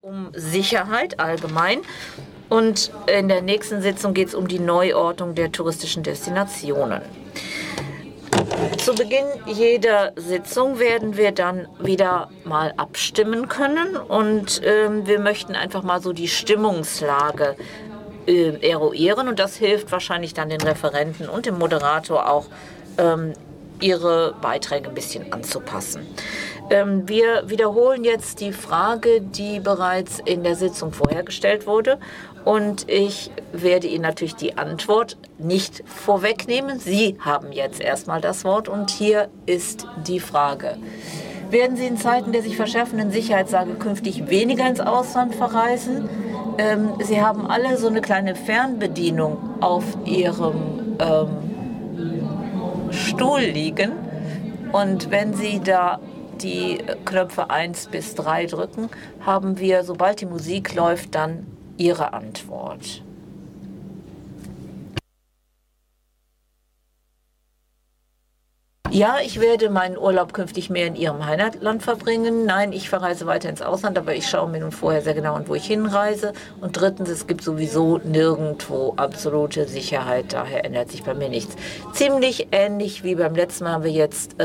Um Sicherheit allgemein. Und in der nächsten Sitzung geht es um die Neuordnung der touristischen Destinationen. Zu Beginn jeder Sitzung werden wir dann wieder mal abstimmen können und wir möchten einfach mal so die Stimmungslage eruieren und das hilft wahrscheinlich dann den Referenten und dem Moderator auch, ihre Beiträge ein bisschen anzupassen. Wir wiederholen jetzt die Frage, die bereits in der Sitzung vorher gestellt wurde. Und ich werde Ihnen natürlich die Antwort nicht vorwegnehmen. Sie haben jetzt erstmal das Wort und hier ist die Frage. Werden Sie in Zeiten der sich verschärfenden Sicherheitslage künftig weniger ins Ausland verreisen? Sie haben alle so eine kleine Fernbedienung auf Ihrem Stuhl liegen. Und wenn Sie da die Knöpfe 1 bis 3 drücken, haben wir, sobald die Musik läuft, dann Ihre Antwort. Ja, ich werde meinen Urlaub künftig mehr in Ihrem Heimatland verbringen. Nein, ich verreise weiter ins Ausland, aber ich schaue mir nun vorher sehr genau an, wo ich hinreise. Und drittens, es gibt sowieso nirgendwo absolute Sicherheit, daher ändert sich bei mir nichts. Ziemlich ähnlich wie beim letzten Mal haben wir jetzt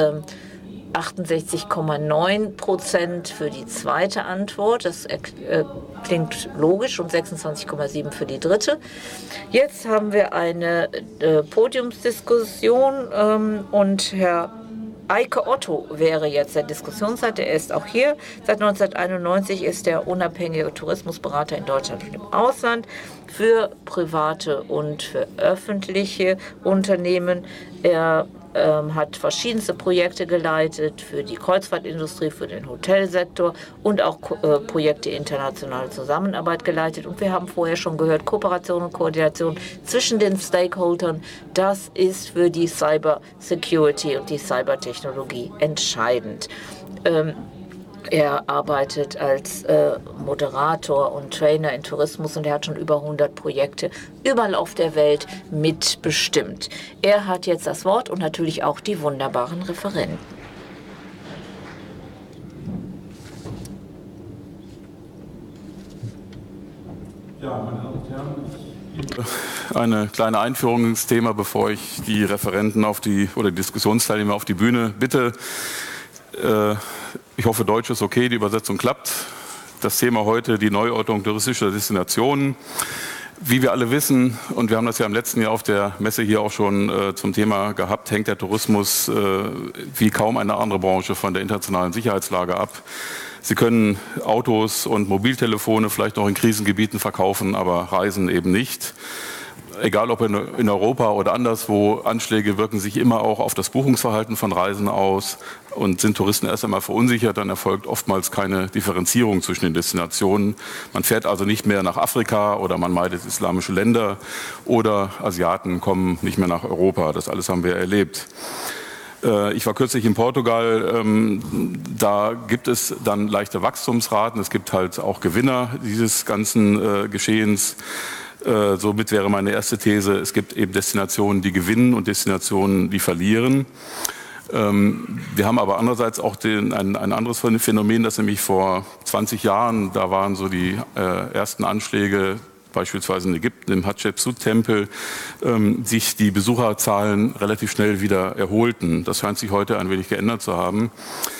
68,9% für die zweite Antwort. Das klingt logisch und 26,7% für die dritte. Jetzt haben wir eine Podiumsdiskussion und Herr Eike Otto wäre jetzt der Diskussionsleiter. Er ist auch hier. Seit 1991 ist er unabhängiger Tourismusberater in Deutschland und im Ausland für private und für öffentliche Unternehmen. Er hat verschiedenste Projekte geleitet für die Kreuzfahrtindustrie, für den Hotelsektor und auch Projekte internationale Zusammenarbeit geleitet. Und wir haben vorher schon gehört, Kooperation und Koordination zwischen den Stakeholdern, das ist für die Cyber Security und die Cybertechnologie entscheidend. Er arbeitet als Moderator und Trainer in Tourismus und er hat schon über 100 Projekte überall auf der Welt mitbestimmt. Er hat jetzt das Wort und natürlich auch die wunderbaren Referenten. Ja, meine Damen und Herren, eine kleine Einführung ins Thema, bevor ich die Referenten die Diskussionsteilnehmer auf die Bühne bitte. Ich hoffe, Deutsch ist okay, die Übersetzung klappt. Das Thema heute, die Neuordnung touristischer Destinationen. Wie wir alle wissen, und wir haben das ja im letzten Jahr auf der Messe hier auch schon zum Thema gehabt, hängt der Tourismus wie kaum eine andere Branche von der internationalen Sicherheitslage ab. Sie können Autos und Mobiltelefone vielleicht noch in Krisengebieten verkaufen, aber Reisen eben nicht. Egal ob in Europa oder anderswo, Anschläge wirken sich immer auch auf das Buchungsverhalten von Reisen aus und sind Touristen erst einmal verunsichert, dann erfolgt oftmals keine Differenzierung zwischen den Destinationen. Man fährt also nicht mehr nach Afrika oder man meidet islamische Länder oder Asiaten kommen nicht mehr nach Europa. Das alles haben wir erlebt. Ich war kürzlich in Portugal, da gibt es dann leichte Wachstumsraten, es gibt halt auch Gewinner dieses ganzen Geschehens. Somit wäre meine erste These, es gibt eben Destinationen, die gewinnen und Destinationen, die verlieren. Wir haben aber andererseits auch ein anderes Phänomen, das nämlich vor 20 Jahren, da waren so die ersten Anschläge, beispielsweise in Ägypten im Hatschepsut-Tempel, sich die Besucherzahlen relativ schnell wieder erholten. Das scheint sich heute ein wenig geändert zu haben,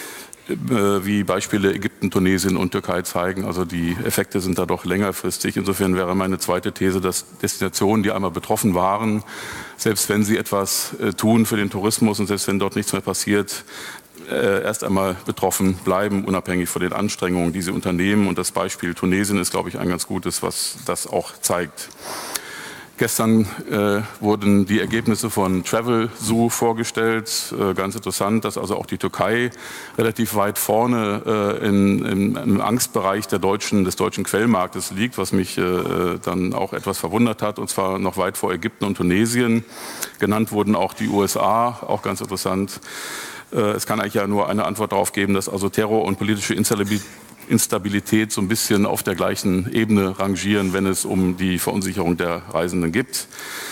wie Beispiele Ägypten, Tunesien und Türkei zeigen. Also die Effekte sind da doch längerfristig. Insofern wäre meine zweite These, dass Destinationen, die einmal betroffen waren, selbst wenn sie etwas tun für den Tourismus und selbst wenn dort nichts mehr passiert, erst einmal betroffen bleiben, unabhängig von den Anstrengungen, die sie unternehmen. Und das Beispiel Tunesien ist, glaube ich, ein ganz gutes, was das auch zeigt. Gestern wurden die Ergebnisse von Travel Zoo vorgestellt. Ganz interessant, dass also auch die Türkei relativ weit vorne im Angstbereich des deutschen Quellmarktes liegt, was mich dann auch etwas verwundert hat, und zwar noch weit vor Ägypten und Tunesien. Genannt wurden auch die USA, auch ganz interessant. Es kann eigentlich ja nur eine Antwort darauf geben, dass also Terror und politische Instabilität so ein bisschen auf der gleichen Ebene rangieren, wenn es um die Verunsicherung der Reisenden geht.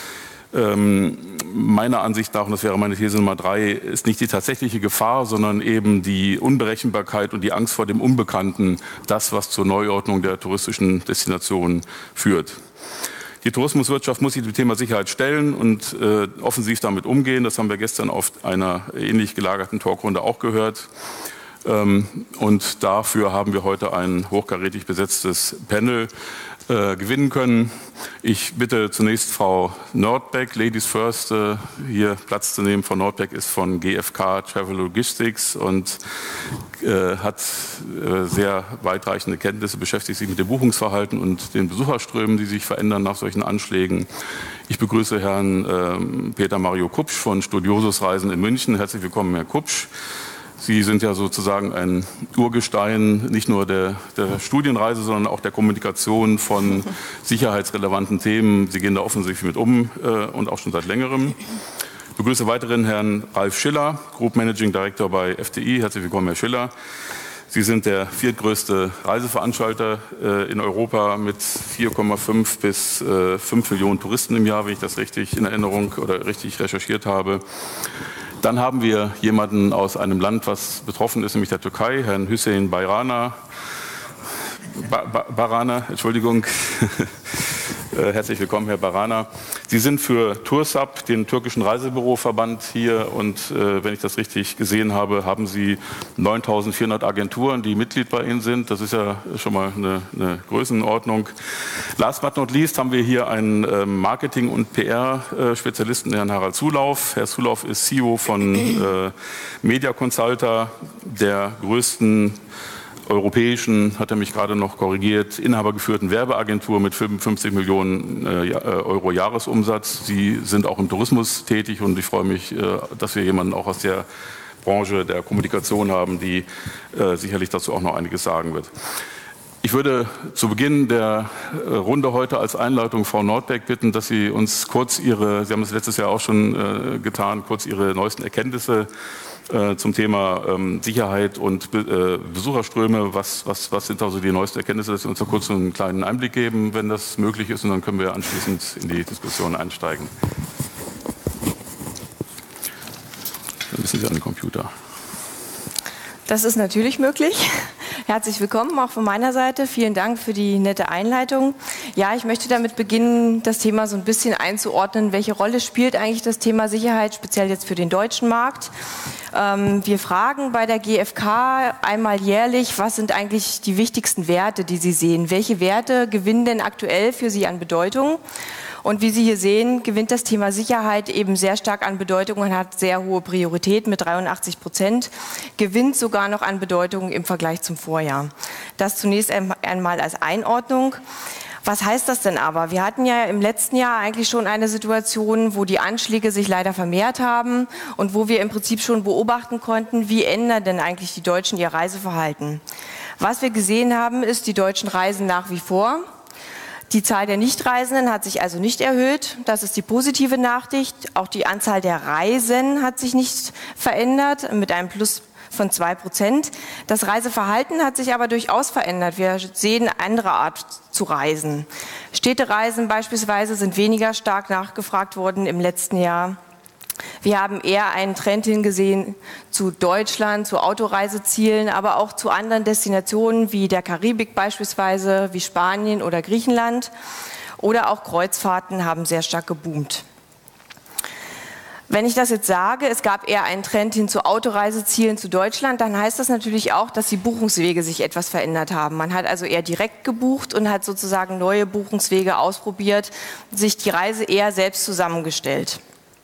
Meiner Ansicht nach, und das wäre meine These Nummer 3, ist nicht die tatsächliche Gefahr, sondern eben die Unberechenbarkeit und die Angst vor dem Unbekannten, das, was zur Neuordnung der touristischen Destinationen führt. Die Tourismuswirtschaft muss sich dem Thema Sicherheit stellen und offensiv damit umgehen. Das haben wir gestern auf einer ähnlich gelagerten Talkrunde auch gehört. Und dafür haben wir heute ein hochkarätig besetztes Panel gewinnen können. Ich bitte zunächst Frau Nordbeck, Ladies First, hier Platz zu nehmen. Frau Nordbeck ist von GfK Travel Logistics und hat sehr weitreichende Kenntnisse, beschäftigt sich mit dem Buchungsverhalten und den Besucherströmen, die sich verändern nach solchen Anschlägen. Ich begrüße Herrn Peter Mario Kupsch von Studiosus Reisen in München. Herzlich willkommen, Herr Kupsch. Sie sind ja sozusagen ein Urgestein nicht nur der Studienreise, sondern auch der Kommunikation von sicherheitsrelevanten Themen. Sie gehen da offensichtlich mit um und auch schon seit längerem. Ich begrüße weiterhin Herrn Ralf Schiller, Group Managing Director bei FDI. Herzlich willkommen, Herr Schiller. Sie sind der viertgrößte Reiseveranstalter in Europa mit 4,5 bis 5 Millionen Touristen im Jahr, wenn ich das richtig in Erinnerung oder richtig recherchiert habe. Dann haben wir jemanden aus einem Land, was betroffen ist, nämlich der Türkei, Herrn Hüseyin Barana. Entschuldigung. Herzlich willkommen, Herr Barana. Sie sind für Toursub, den türkischen Reisebüroverband, hier und wenn ich das richtig gesehen habe, haben Sie 9.400 Agenturen, die Mitglied bei Ihnen sind. Das ist ja schon mal eine Größenordnung. Last but not least haben wir hier einen Marketing- und PR-Spezialisten, Herrn Harald Zulauf. Herr Zulauf ist CEO von Media Consulta, der größten europäischen, hat er mich gerade noch korrigiert, inhabergeführten Werbeagentur mit 55 Millionen Euro Jahresumsatz. Sie sind auch im Tourismus tätig und ich freue mich, dass wir jemanden auch aus der Branche der Kommunikation haben, die sicherlich dazu auch noch einiges sagen wird. Ich würde zu Beginn der Runde heute als Einleitung Frau Nordbeck bitten, dass Sie uns kurz Sie haben es letztes Jahr auch schon getan, kurz Ihre neuesten Erkenntnisse zum Thema Sicherheit und Besucherströme. Was sind also die neuesten Erkenntnisse, dass Sie uns da kurz einen kleinen Einblick geben, wenn das möglich ist, und dann können wir anschließend in die Diskussion einsteigen. Dann müssen Sie an den Computer. Das ist natürlich möglich. Herzlich willkommen auch von meiner Seite. Vielen Dank für die nette Einleitung. Ja, ich möchte damit beginnen, das Thema so ein bisschen einzuordnen. Welche Rolle spielt eigentlich das Thema Sicherheit, speziell jetzt für den deutschen Markt? Wir fragen bei der GfK einmal jährlich, was sind eigentlich die wichtigsten Werte, die Sie sehen? Welche Werte gewinnen denn aktuell für Sie an Bedeutung? Und wie Sie hier sehen, gewinnt das Thema Sicherheit eben sehr stark an Bedeutung und hat sehr hohe Priorität mit 83%, gewinnt sogar noch an Bedeutung im Vergleich zum Vorjahr. Das zunächst einmal als Einordnung. Was heißt das denn aber? Wir hatten ja im letzten Jahr eigentlich schon eine Situation, wo die Anschläge sich leider vermehrt haben und wo wir im Prinzip schon beobachten konnten, wie ändern denn eigentlich die Deutschen ihr Reiseverhalten. Was wir gesehen haben, ist, die Deutschen reisen nach wie vor. Die Zahl der Nichtreisenden hat sich also nicht erhöht. Das ist die positive Nachricht. Auch die Anzahl der Reisen hat sich nicht verändert, mit einem Plus von 2%. Das Reiseverhalten hat sich aber durchaus verändert. Wir sehen eine andere Art zu reisen. Städtereisen beispielsweise sind weniger stark nachgefragt worden im letzten Jahr. Wir haben eher einen Trend hingesehen zu Deutschland, zu Autoreisezielen, aber auch zu anderen Destinationen wie der Karibik beispielsweise, wie Spanien oder Griechenland. Oder auch Kreuzfahrten haben sehr stark geboomt. Wenn ich das jetzt sage, es gab eher einen Trend hin zu Autoreisezielen zu Deutschland, dann heißt das natürlich auch, dass die Buchungswege sich etwas verändert haben. Man hat also eher direkt gebucht und hat sozusagen neue Buchungswege ausprobiert, sich die Reise eher selbst zusammengestellt.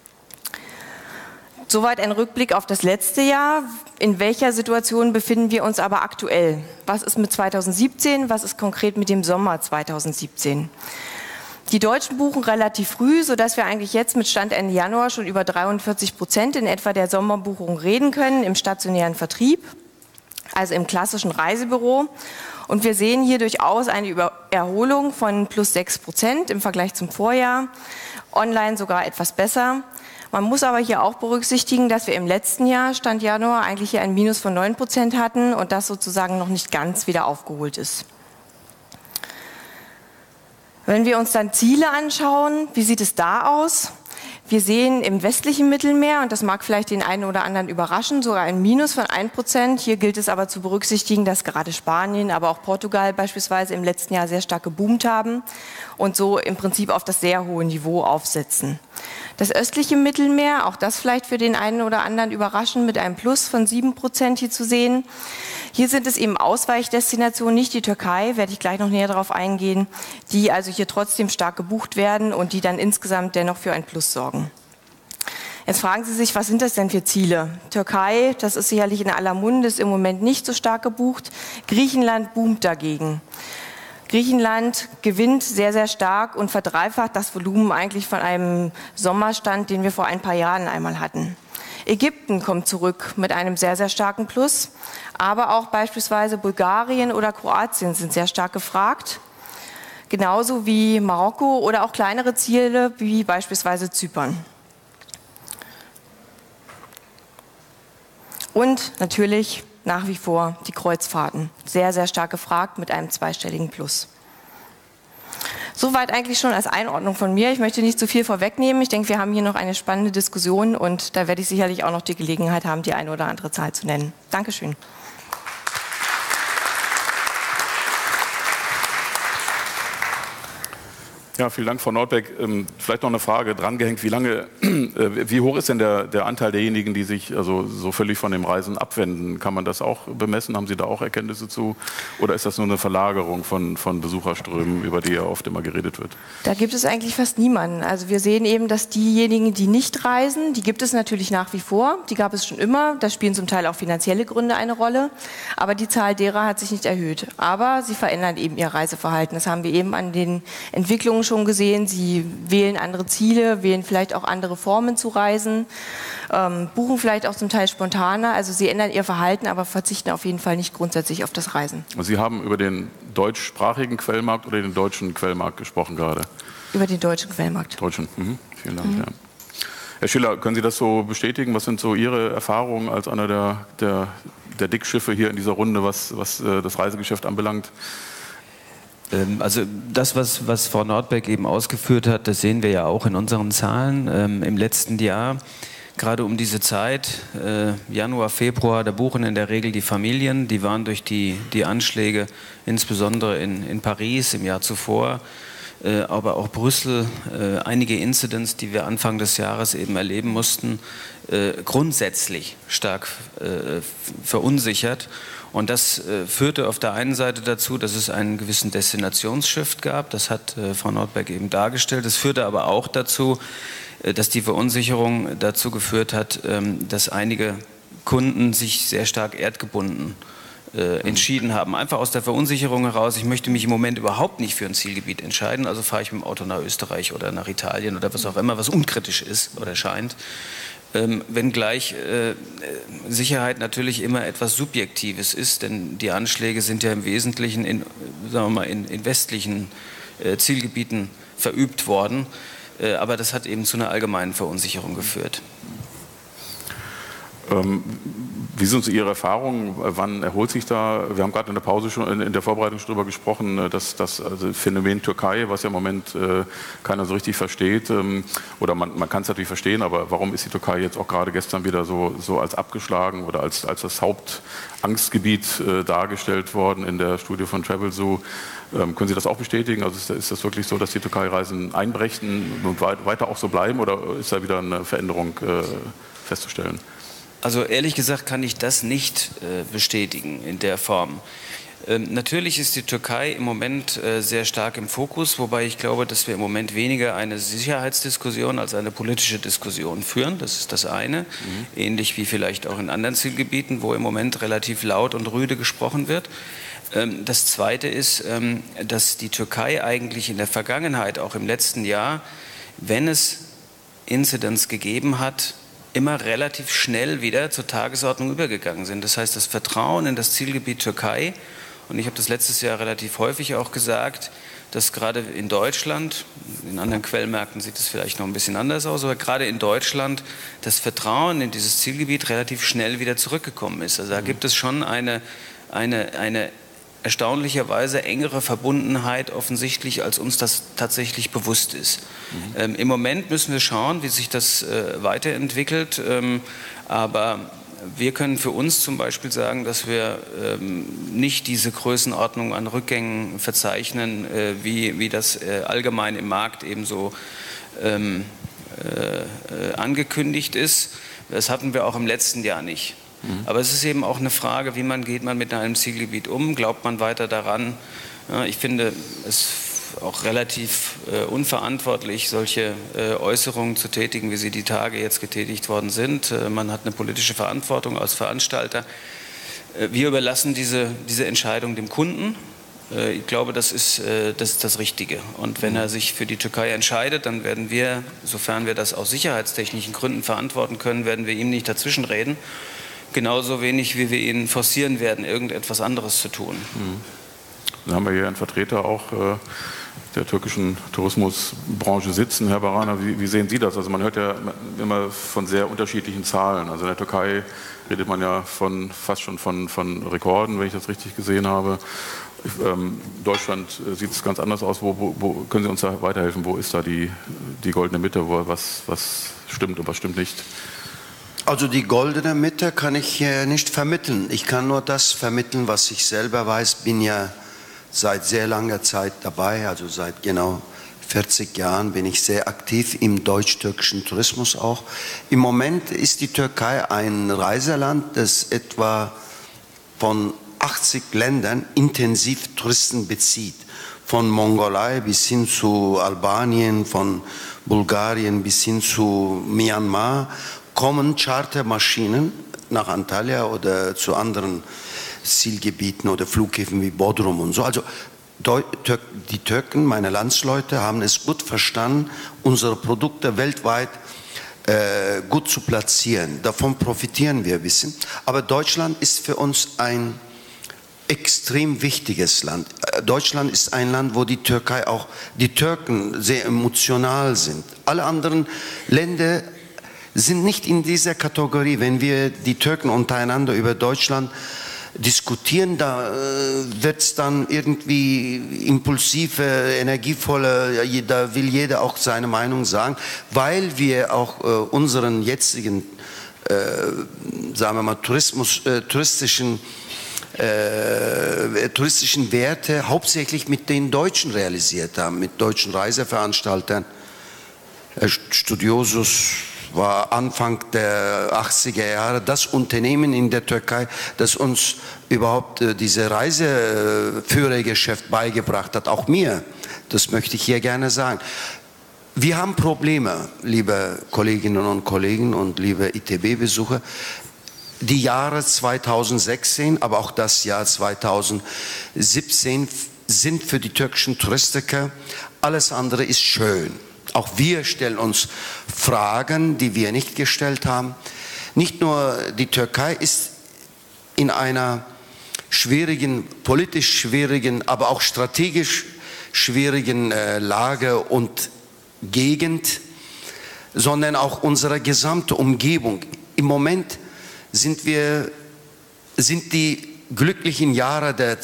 Soweit ein Rückblick auf das letzte Jahr. In welcher Situation befinden wir uns aber aktuell? Was ist mit 2017? Was ist konkret mit dem Sommer 2017? Die Deutschen buchen relativ früh, sodass wir eigentlich jetzt mit Stand Ende Januar schon über 43% in etwa der Sommerbuchung reden können im stationären Vertrieb, also im klassischen Reisebüro. Und wir sehen hier durchaus eine Erholung von plus 6% im Vergleich zum Vorjahr, online sogar etwas besser. Man muss aber hier auch berücksichtigen, dass wir im letzten Jahr, Stand Januar, eigentlich hier ein Minus von 9% hatten und das sozusagen noch nicht ganz wieder aufgeholt ist. Wenn wir uns dann Ziele anschauen, wie sieht es da aus? Wir sehen im westlichen Mittelmeer, und das mag vielleicht den einen oder anderen überraschen, sogar ein Minus von 1%. Hier gilt es aber zu berücksichtigen, dass gerade Spanien, aber auch Portugal beispielsweise im letzten Jahr sehr stark geboomt haben und so im Prinzip auf das sehr hohe Niveau aufsetzen. Das östliche Mittelmeer, auch das vielleicht für den einen oder anderen überraschen, mit einem Plus von 7% hier zu sehen. Hier sind es eben Ausweichdestinationen, nicht die Türkei, werde ich gleich noch näher darauf eingehen, die also hier trotzdem stark gebucht werden und die dann insgesamt dennoch für ein Plus sorgen. Jetzt fragen Sie sich, was sind das denn für Ziele? Türkei, das ist sicherlich in aller Munde, ist im Moment nicht so stark gebucht. Griechenland boomt dagegen. Griechenland gewinnt sehr, sehr stark und verdreifacht das Volumen eigentlich von einem Sommerstand, den wir vor ein paar Jahren einmal hatten. Ägypten kommt zurück mit einem sehr, sehr starken Plus, aber auch beispielsweise Bulgarien oder Kroatien sind sehr stark gefragt, genauso wie Marokko oder auch kleinere Ziele wie beispielsweise Zypern. Und natürlich nach wie vor die Kreuzfahrten, sehr, sehr stark gefragt mit einem zweistelligen Plus. Soweit eigentlich schon als Einordnung von mir. Ich möchte nicht zu viel vorwegnehmen. Ich denke, wir haben hier noch eine spannende Diskussion und da werde ich sicherlich auch noch die Gelegenheit haben, die eine oder andere Zahl zu nennen. Dankeschön. Ja, vielen Dank, Frau Nordbeck. Vielleicht noch eine Frage drangehängt. Wie hoch ist denn der Anteil derjenigen, die sich also so völlig von dem Reisen abwenden? Kann man das auch bemessen? Haben Sie da auch Erkenntnisse zu? Oder ist das nur eine Verlagerung von Besucherströmen, über die ja oft immer geredet wird? Da gibt es eigentlich fast niemanden. Also wir sehen eben, dass diejenigen, die nicht reisen, die gibt es natürlich nach wie vor. Die gab es schon immer. Da spielen zum Teil auch finanzielle Gründe eine Rolle. Aber die Zahl derer hat sich nicht erhöht. Aber sie verändern eben ihr Reiseverhalten. Das haben wir eben an den Entwicklungen schon gesehen. Sie wählen andere Ziele, wählen vielleicht auch andere Formen zu reisen, buchen vielleicht auch zum Teil spontaner. Also sie ändern ihr Verhalten, aber verzichten auf jeden Fall nicht grundsätzlich auf das Reisen. Sie haben über den deutschsprachigen Quellmarkt oder den deutschen Quellmarkt gesprochen gerade? Über den deutschen Quellmarkt. Deutschen. Vielen Dank. Ja. Herr Schiller, können Sie das so bestätigen? Was sind so Ihre Erfahrungen als einer der Dickschiffe hier in dieser Runde, was das Reisegeschäft anbelangt? Also das, was Frau Nordbeck eben ausgeführt hat, das sehen wir ja auch in unseren Zahlen. Im letzten Jahr, gerade um diese Zeit, Januar, Februar, da buchen in der Regel die Familien. Die waren durch die Anschläge, insbesondere in Paris im Jahr zuvor, aber auch Brüssel, einige Incidents, die wir Anfang des Jahres eben erleben mussten, grundsätzlich stark verunsichert. Und das führte auf der einen Seite dazu, dass es einen gewissen Destinationsshift gab. Das hat Frau Nordbeck eben dargestellt. Es führte aber auch dazu, dass die Verunsicherung dazu geführt hat, dass einige Kunden sich sehr stark erdgebunden entschieden haben. Einfach aus der Verunsicherung heraus, ich möchte mich im Moment überhaupt nicht für ein Zielgebiet entscheiden, also fahre ich mit dem Auto nach Österreich oder nach Italien oder was auch immer, was unkritisch ist oder scheint. Wenngleich Sicherheit natürlich immer etwas Subjektives ist, denn die Anschläge sind ja im Wesentlichen in westlichen Zielgebieten verübt worden, aber das hat eben zu einer allgemeinen Verunsicherung geführt. Wie sind so Ihre Erfahrungen? Wann erholt sich da? Wir haben gerade in der Pause schon in der Vorbereitung schon darüber gesprochen, dass das Phänomen Türkei, was ja im Moment keiner so richtig versteht, oder man kann es natürlich verstehen, aber warum ist die Türkei jetzt auch gerade gestern wieder so als abgeschlagen oder als das Hauptangstgebiet dargestellt worden in der Studie von Travelzoo? Können Sie das auch bestätigen? Also ist das wirklich so, dass die Türkei-Reisen einbrechen und weiter auch so bleiben, oder ist da wieder eine Veränderung festzustellen? Also ehrlich gesagt kann ich das nicht bestätigen in der Form. Natürlich ist die Türkei im Moment sehr stark im Fokus, wobei ich glaube, dass wir im Moment weniger eine Sicherheitsdiskussion als eine politische Diskussion führen. Das ist das eine. Ähnlich wie vielleicht auch in anderen Zielgebieten, wo im Moment relativ laut und rüde gesprochen wird. Das Zweite ist, dass die Türkei eigentlich in der Vergangenheit, auch im letzten Jahr, wenn es Incidents gegeben hat, immer relativ schnell wieder zur Tagesordnung übergegangen sind. Das heißt, das Vertrauen in das Zielgebiet Türkei, und ich habe das letztes Jahr relativ häufig auch gesagt, dass gerade in Deutschland, in anderen Quellmärkten sieht es vielleicht noch ein bisschen anders aus, aber gerade in Deutschland das Vertrauen in dieses Zielgebiet relativ schnell wieder zurückgekommen ist. Also da gibt es schon eine erstaunlicherweise engere Verbundenheit offensichtlich, als uns das tatsächlich bewusst ist. Im Moment müssen wir schauen, wie sich das weiterentwickelt, aber wir können für uns zum Beispiel sagen, dass wir nicht diese Größenordnung an Rückgängen verzeichnen, wie das allgemein im Markt ebenso angekündigt ist. Das hatten wir auch im letzten Jahr nicht. Aber es ist eben auch eine Frage, wie geht man mit einem Zielgebiet um? Glaubt man weiter daran? Ja, ich finde es auch relativ unverantwortlich, solche Äußerungen zu tätigen, wie sie die Tage jetzt getätigt worden sind. Man hat eine politische Verantwortung als Veranstalter. Wir überlassen diese Entscheidung dem Kunden. Ich glaube, das ist das Richtige. Und wenn er sich für die Türkei entscheidet, dann werden wir, sofern wir das aus sicherheitstechnischen Gründen verantworten können, werden wir ihm nicht dazwischenreden. Genauso wenig, wie wir ihn forcieren werden, irgendetwas anderes zu tun. Dann haben wir hier einen Vertreter auch der türkischen Tourismusbranche sitzen. Herr Baraner, wie sehen Sie das? Also man hört ja immer von sehr unterschiedlichen Zahlen. Also in der Türkei redet man ja fast schon von Rekorden, wenn ich das richtig gesehen habe. Deutschland sieht es ganz anders aus. Wo können Sie uns da weiterhelfen? Wo ist da die goldene Mitte? Was stimmt und was stimmt nicht? Also die goldene Mitte kann ich nicht vermitteln. Ich kann nur das vermitteln, was ich selber weiß. Bin ja seit sehr langer Zeit dabei, also seit genau 40 Jahren bin ich sehr aktiv im deutsch-türkischen Tourismus auch. Im Moment ist die Türkei ein Reiseland, das etwa von 80 Ländern intensiv Touristen bezieht. Von Mongolei bis hin zu Albanien, von Bulgarien bis hin zu Myanmar kommen Chartermaschinen nach Antalya oder zu anderen Zielgebieten oder Flughäfen wie Bodrum und so. Also die Türken, meine Landsleute, haben es gut verstanden, unsere Produkte weltweit gut zu platzieren. Davon profitieren wir ein bisschen. Aber Deutschland ist für uns ein extrem wichtiges Land. Deutschland ist ein Land, wo die Türken sehr emotional sind. Alle anderen Länder sind nicht in dieser Kategorie. Wenn wir die Türken untereinander über Deutschland diskutieren, da wird es dann irgendwie impulsive, energievolle, da will jeder auch seine Meinung sagen, weil wir auch unseren jetzigen, sagen wir mal, touristischen Werte hauptsächlich mit den Deutschen realisiert haben, mit deutschen Reiseveranstaltern. Studiosus war Anfang der 80er Jahre das Unternehmen in der Türkei, das uns überhaupt diese Reiseführergeschäft beigebracht hat, auch mir. Das möchte ich hier gerne sagen. Wir haben Probleme, liebe Kolleginnen und Kollegen und liebe ITB-Besucher. Die Jahre 2016, aber auch das Jahr 2017 sind für die türkischen Touristiker, alles andere ist schön. Auch wir stellen uns Fragen, die wir nicht gestellt haben. Nicht nur die Türkei ist in einer schwierigen, politisch schwierigen, aber auch strategisch schwierigen Lage und Gegend, sondern auch unsere gesamte Umgebung. Im Moment sind die glücklichen Jahre der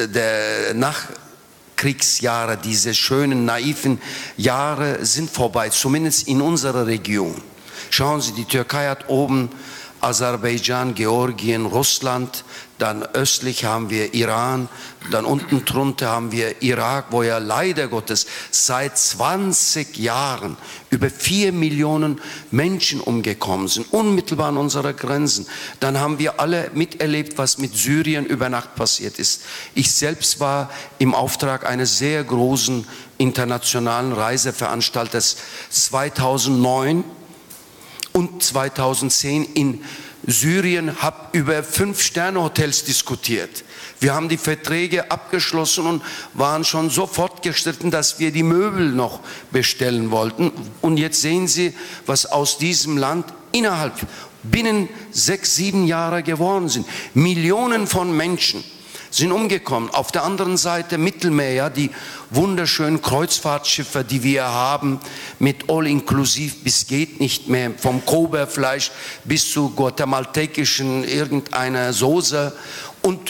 Nachkriegsjahre, diese schönen, naiven Jahre sind vorbei, zumindest in unserer Region. Schauen Sie, die Türkei hat oben Aserbaidschan, Georgien, Russland, dann östlich haben wir Iran, dann unten drunter haben wir Irak, wo ja leider Gottes seit 20 Jahren über 4 Millionen Menschen umgekommen sind, unmittelbar an unserer Grenzen. Dann haben wir alle miterlebt, was mit Syrien über Nacht passiert ist. Ich selbst war im Auftrag eines sehr großen internationalen Reiseveranstalters 2009 und 2010 in Syrien, habe über 5-Sterne-Hotels diskutiert. Wir haben die Verträge abgeschlossen und waren schon so fortgeschritten, dass wir die Möbel noch bestellen wollten. Und jetzt sehen Sie, was aus diesem Land binnen 6, 7 Jahre geworden sind. Millionen von Menschen sind umgekommen. Auf der anderen Seite Mittelmeer, ja, die wunderschönen Kreuzfahrtschiffe, die wir haben, mit All-Inklusiv bis geht nicht mehr, vom Koberfleisch bis zu guatemaltekischen irgendeiner Soße. Und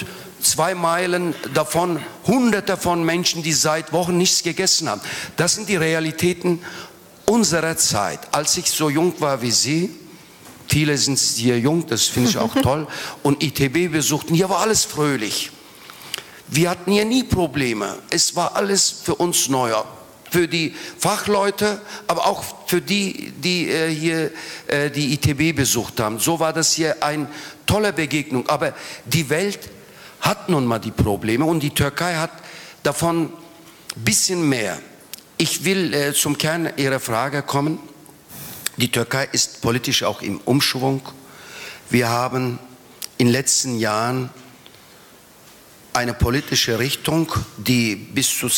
2 Meilen davon Hunderte von Menschen, die seit Wochen nichts gegessen haben. Das sind die Realitäten unserer Zeit. Als ich so jung war wie Sie, viele sind hier jung, das finde ich auch toll, und ITB besuchten, hier war alles fröhlich. Wir hatten hier nie Probleme. Es war alles für uns neu. Für die Fachleute, aber auch für die, die hier die ITB besucht haben. So war das hier eine tolle Begegnung. Aber die Welt hat nun mal die Probleme und die Türkei hat davon ein bisschen mehr. Ich will zum Kern Ihrer Frage kommen. Die Türkei ist politisch auch im Umschwung. Wir haben in den letzten Jahren eine politische Richtung, die bis zu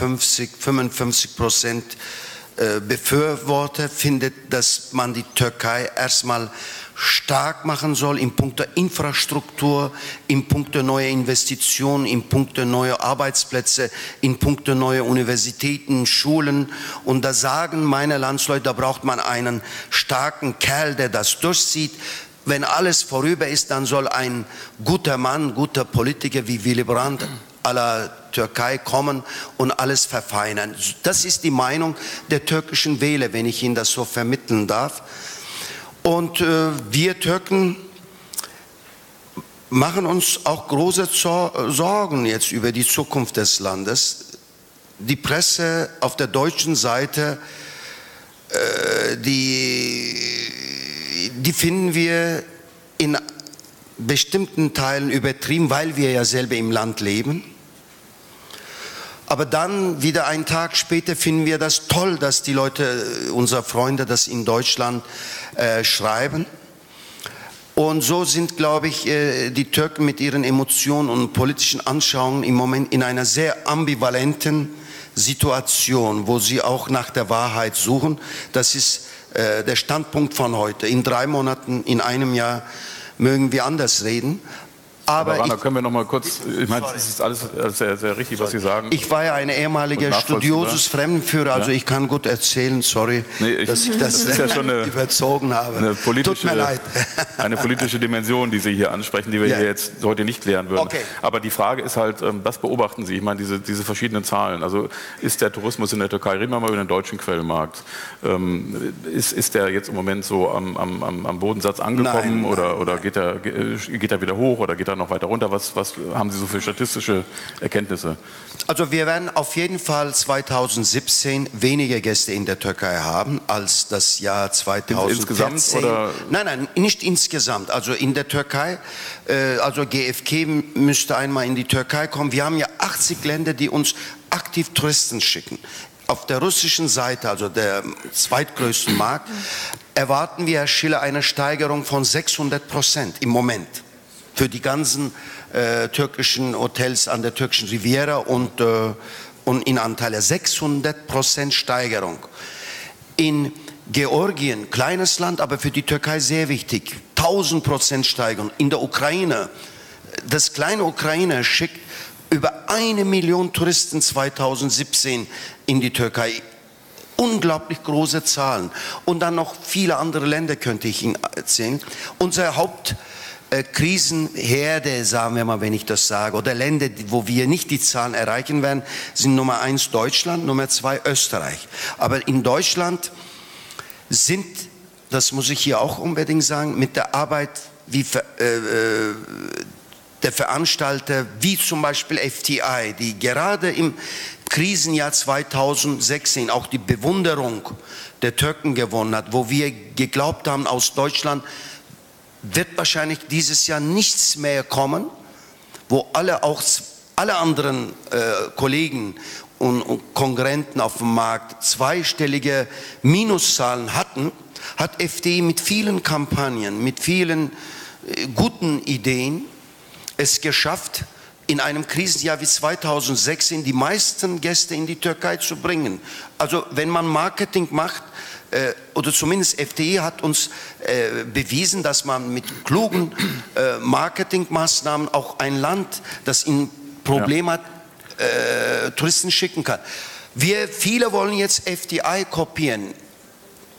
55% befürwortet, findet, dass man die Türkei erstmal stark machen soll in puncto Infrastruktur, in puncto neue Investitionen, in puncto neue Arbeitsplätze, in puncto neue Universitäten, Schulen. Und da sagen meine Landsleute, da braucht man einen starken Kerl, der das durchzieht. Wenn alles vorüber ist, dann soll ein guter Mann, guter Politiker wie Willy Brandt à la Türkei kommen und alles verfeinern. Das ist die Meinung der türkischen Wähler, wenn ich Ihnen das so vermitteln darf. Und wir Türken machen uns auch große Sorgen jetzt über die Zukunft des Landes. Die Presse auf der deutschen Seite, die finden wir in bestimmten Teilen übertrieben, weil wir ja selber im Land leben. Aber dann wieder einen Tag später finden wir das toll, dass die Leute, unsere Freunde, das in Deutschland schreiben. Und so sind, glaube ich, die Türken mit ihren Emotionen und politischen Anschauungen im Moment in einer sehr ambivalenten Situation, wo sie auch nach der Wahrheit suchen. Das ist der Standpunkt von heute. In 3 Monaten, in einem Jahr mögen wir anders reden. Aber Rana, können wir noch mal kurz, ich meine, das ist alles sehr, sehr richtig, was Sie sagen. Ich war ja ein ehemaliger studiosus Fremdenführer, also ich kann gut erzählen, sorry, dass ich das ist ja schon überzogen habe. Tut mir leid. Eine politische Dimension, die Sie hier ansprechen, die wir hier jetzt heute nicht klären würden. Okay. Aber die Frage ist halt, was beobachten Sie? Ich meine, diese verschiedenen Zahlen. Also ist der Tourismus in der Türkei, reden wir mal über den deutschen Quellmarkt, ist der jetzt im Moment so am Bodensatz angekommen? Nein, oder geht er wieder hoch oder geht er noch weiter runter? Was haben Sie so für statistische Erkenntnisse? Also wir werden auf jeden Fall 2017 weniger Gäste in der Türkei haben als das Jahr 2014. Insgesamt? Oder? Nein, nicht insgesamt. Also in der Türkei, also GfK müsste einmal in die Türkei kommen. Wir haben ja 80 Länder, die uns aktiv Touristen schicken. Auf der russischen Seite, also der zweitgrößten Markt, erwarten wir, Herr Schiller, eine Steigerung von 600% im Moment. Für die ganzen türkischen Hotels an der türkischen Riviera und in Antalya 600% Steigerung. In Georgien, kleines Land, aber für die Türkei sehr wichtig, 1000% Steigerung. In der Ukraine, das kleine Ukraine schickt über 1 Million Touristen 2017 in die Türkei. Unglaublich große Zahlen. Und dann noch viele andere Länder könnte ich Ihnen erzählen. Unser Krisenherde, sagen wir mal, wenn ich das sage, oder Länder, wo wir nicht die Zahlen erreichen werden, sind Nummer 1 Deutschland, Nummer 2 Österreich. Aber in Deutschland sind, das muss ich hier auch unbedingt sagen, mit der Arbeit wie der Veranstalter, wie zum Beispiel FTI, die gerade im Krisenjahr 2016 auch die Bewunderung der Türken gewonnen hat, wo wir geglaubt haben, aus Deutschland wird wahrscheinlich dieses Jahr nichts mehr kommen, wo alle anderen Kollegen und Konkurrenten auf dem Markt zweistellige Minuszahlen hatten, hat FDI mit vielen Kampagnen, mit vielen guten Ideen es geschafft, in einem Krisenjahr wie 2016 die meisten Gäste in die Türkei zu bringen. Also wenn man Marketing macht, oder zumindest FDI hat uns bewiesen, dass man mit klugen Marketingmaßnahmen auch ein Land, das ein Problem hat, Touristen schicken kann. Viele wollen jetzt FDI kopieren.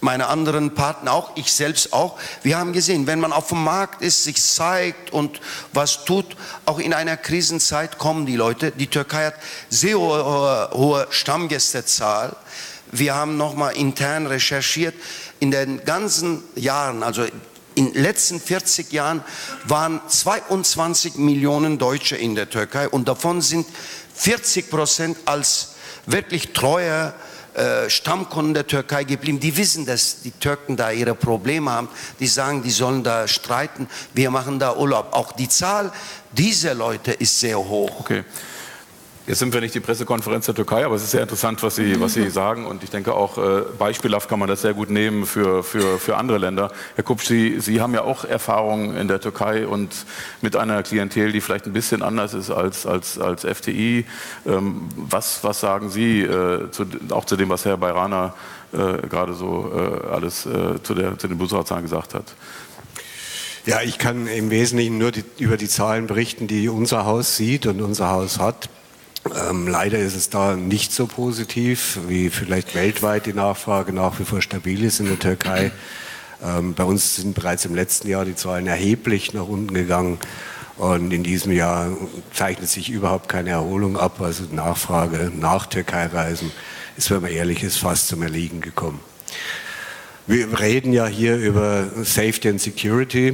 meine anderen Partner auch, ich selbst auch, wir haben gesehen, wenn man auf dem Markt ist, sich zeigt und was tut, auch in einer Krisenzeit kommen die Leute. Die Türkei hat sehr hohe Stammgästezahl. Wir haben nochmal intern recherchiert, in den ganzen Jahren, also in den letzten 40 Jahren waren 22 Millionen Deutsche in der Türkei und davon sind 40% als wirklich treue Stammkunden der Türkei geblieben. Die wissen, dass die Türken da ihre Probleme haben. Die sagen, die sollen da streiten. Wir machen da Urlaub. Auch die Zahl dieser Leute ist sehr hoch. Okay. Jetzt sind wir nicht die Pressekonferenz der Türkei, aber es ist sehr interessant, was Sie sagen. Und ich denke auch, beispielhaft kann man das sehr gut nehmen für andere Länder. Herr Kupsch, Sie haben ja auch Erfahrungen in der Türkei und mit einer Klientel, die vielleicht ein bisschen anders ist als FTI. Was sagen Sie auch zu dem, was Herr Bayrana gerade so alles zu den Besucherzahlen gesagt hat? Ja, ich kann im Wesentlichen nur über die Zahlen berichten, die unser Haus sieht und unser Haus hat. Leider ist es da nicht so positiv, wie vielleicht weltweit die Nachfrage nach wie vor stabil ist in der Türkei. Bei uns sind bereits im letzten Jahr die Zahlen erheblich nach unten gegangen und in diesem Jahr zeichnet sich überhaupt keine Erholung ab. Also die Nachfrage nach Türkei-Reisen ist, wenn man ehrlich ist, fast zum Erliegen gekommen. Wir reden ja hier über Safety and Security.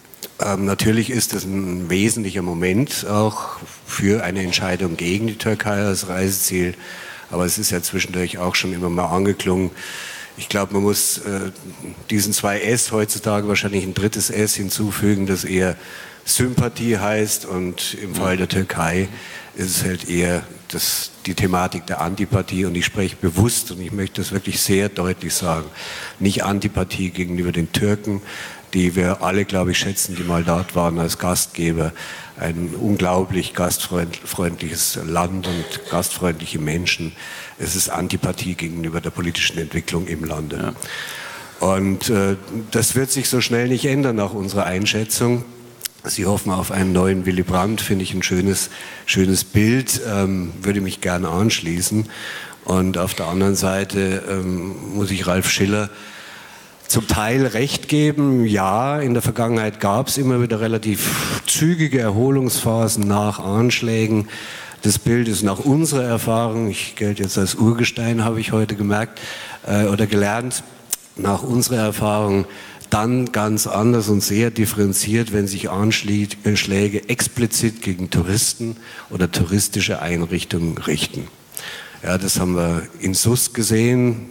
Natürlich ist das ein wesentlicher Moment auch für eine Entscheidung gegen die Türkei als Reiseziel, aber es ist ja zwischendurch auch schon immer mal angeklungen. Ich glaube, man muss diesen 2 S heutzutage wahrscheinlich ein 3. S hinzufügen, das eher Sympathie heißt, und im Fall der Türkei ist es halt eher die Thematik der Antipathie, und ich spreche bewusst, und ich möchte das wirklich sehr deutlich sagen, nicht Antipathie gegenüber den Türken, die wir alle, glaube ich, schätzen, die mal dort waren als Gastgeber. Ein unglaublich gastfreundliches Land und gastfreundliche Menschen. Es ist Antipathie gegenüber der politischen Entwicklung im Lande. Ja. Und das wird sich so schnell nicht ändern nach unserer Einschätzung. Sie hoffen auf einen neuen Willy Brandt, finde ich ein schönes Bild, würde mich gerne anschließen. Und auf der anderen Seite muss ich Ralf Schiller zum Teil recht geben. Ja, in der Vergangenheit gab es immer wieder relativ zügige Erholungsphasen nach Anschlägen. Das Bild ist nach unserer Erfahrung, ich gelte jetzt als Urgestein, habe ich heute gemerkt oder gelernt, nach unserer Erfahrung dann ganz anders und sehr differenziert, wenn sich Anschläge explizit gegen Touristen oder touristische Einrichtungen richten. Ja, das haben wir in Sus gesehen.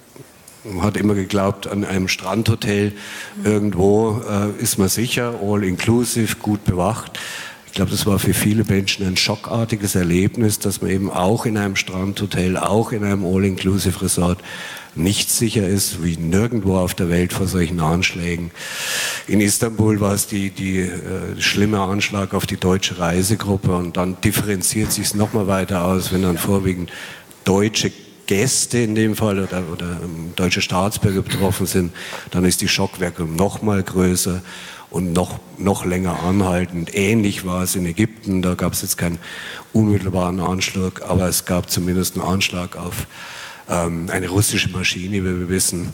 Man hat immer geglaubt, an einem Strandhotel irgendwo ist man sicher, all inclusive, gut bewacht. Ich glaube, das war für viele Menschen ein schockartiges Erlebnis, dass man eben auch in einem Strandhotel, auch in einem all-inclusive Resort nicht sicher ist, wie nirgendwo auf der Welt vor solchen Anschlägen. In Istanbul war es die schlimme Anschlag auf die deutsche Reisegruppe, und dann differenziert sich es nochmal weiter aus, wenn dann vorwiegend deutsche Gäste in dem Fall oder deutsche Staatsbürger betroffen sind, dann ist die Schockwirkung noch mal größer und noch länger anhaltend. Ähnlich war es in Ägypten, da gab es jetzt keinen unmittelbaren Anschlag, aber es gab zumindest einen Anschlag auf eine russische Maschine, wie wir wissen.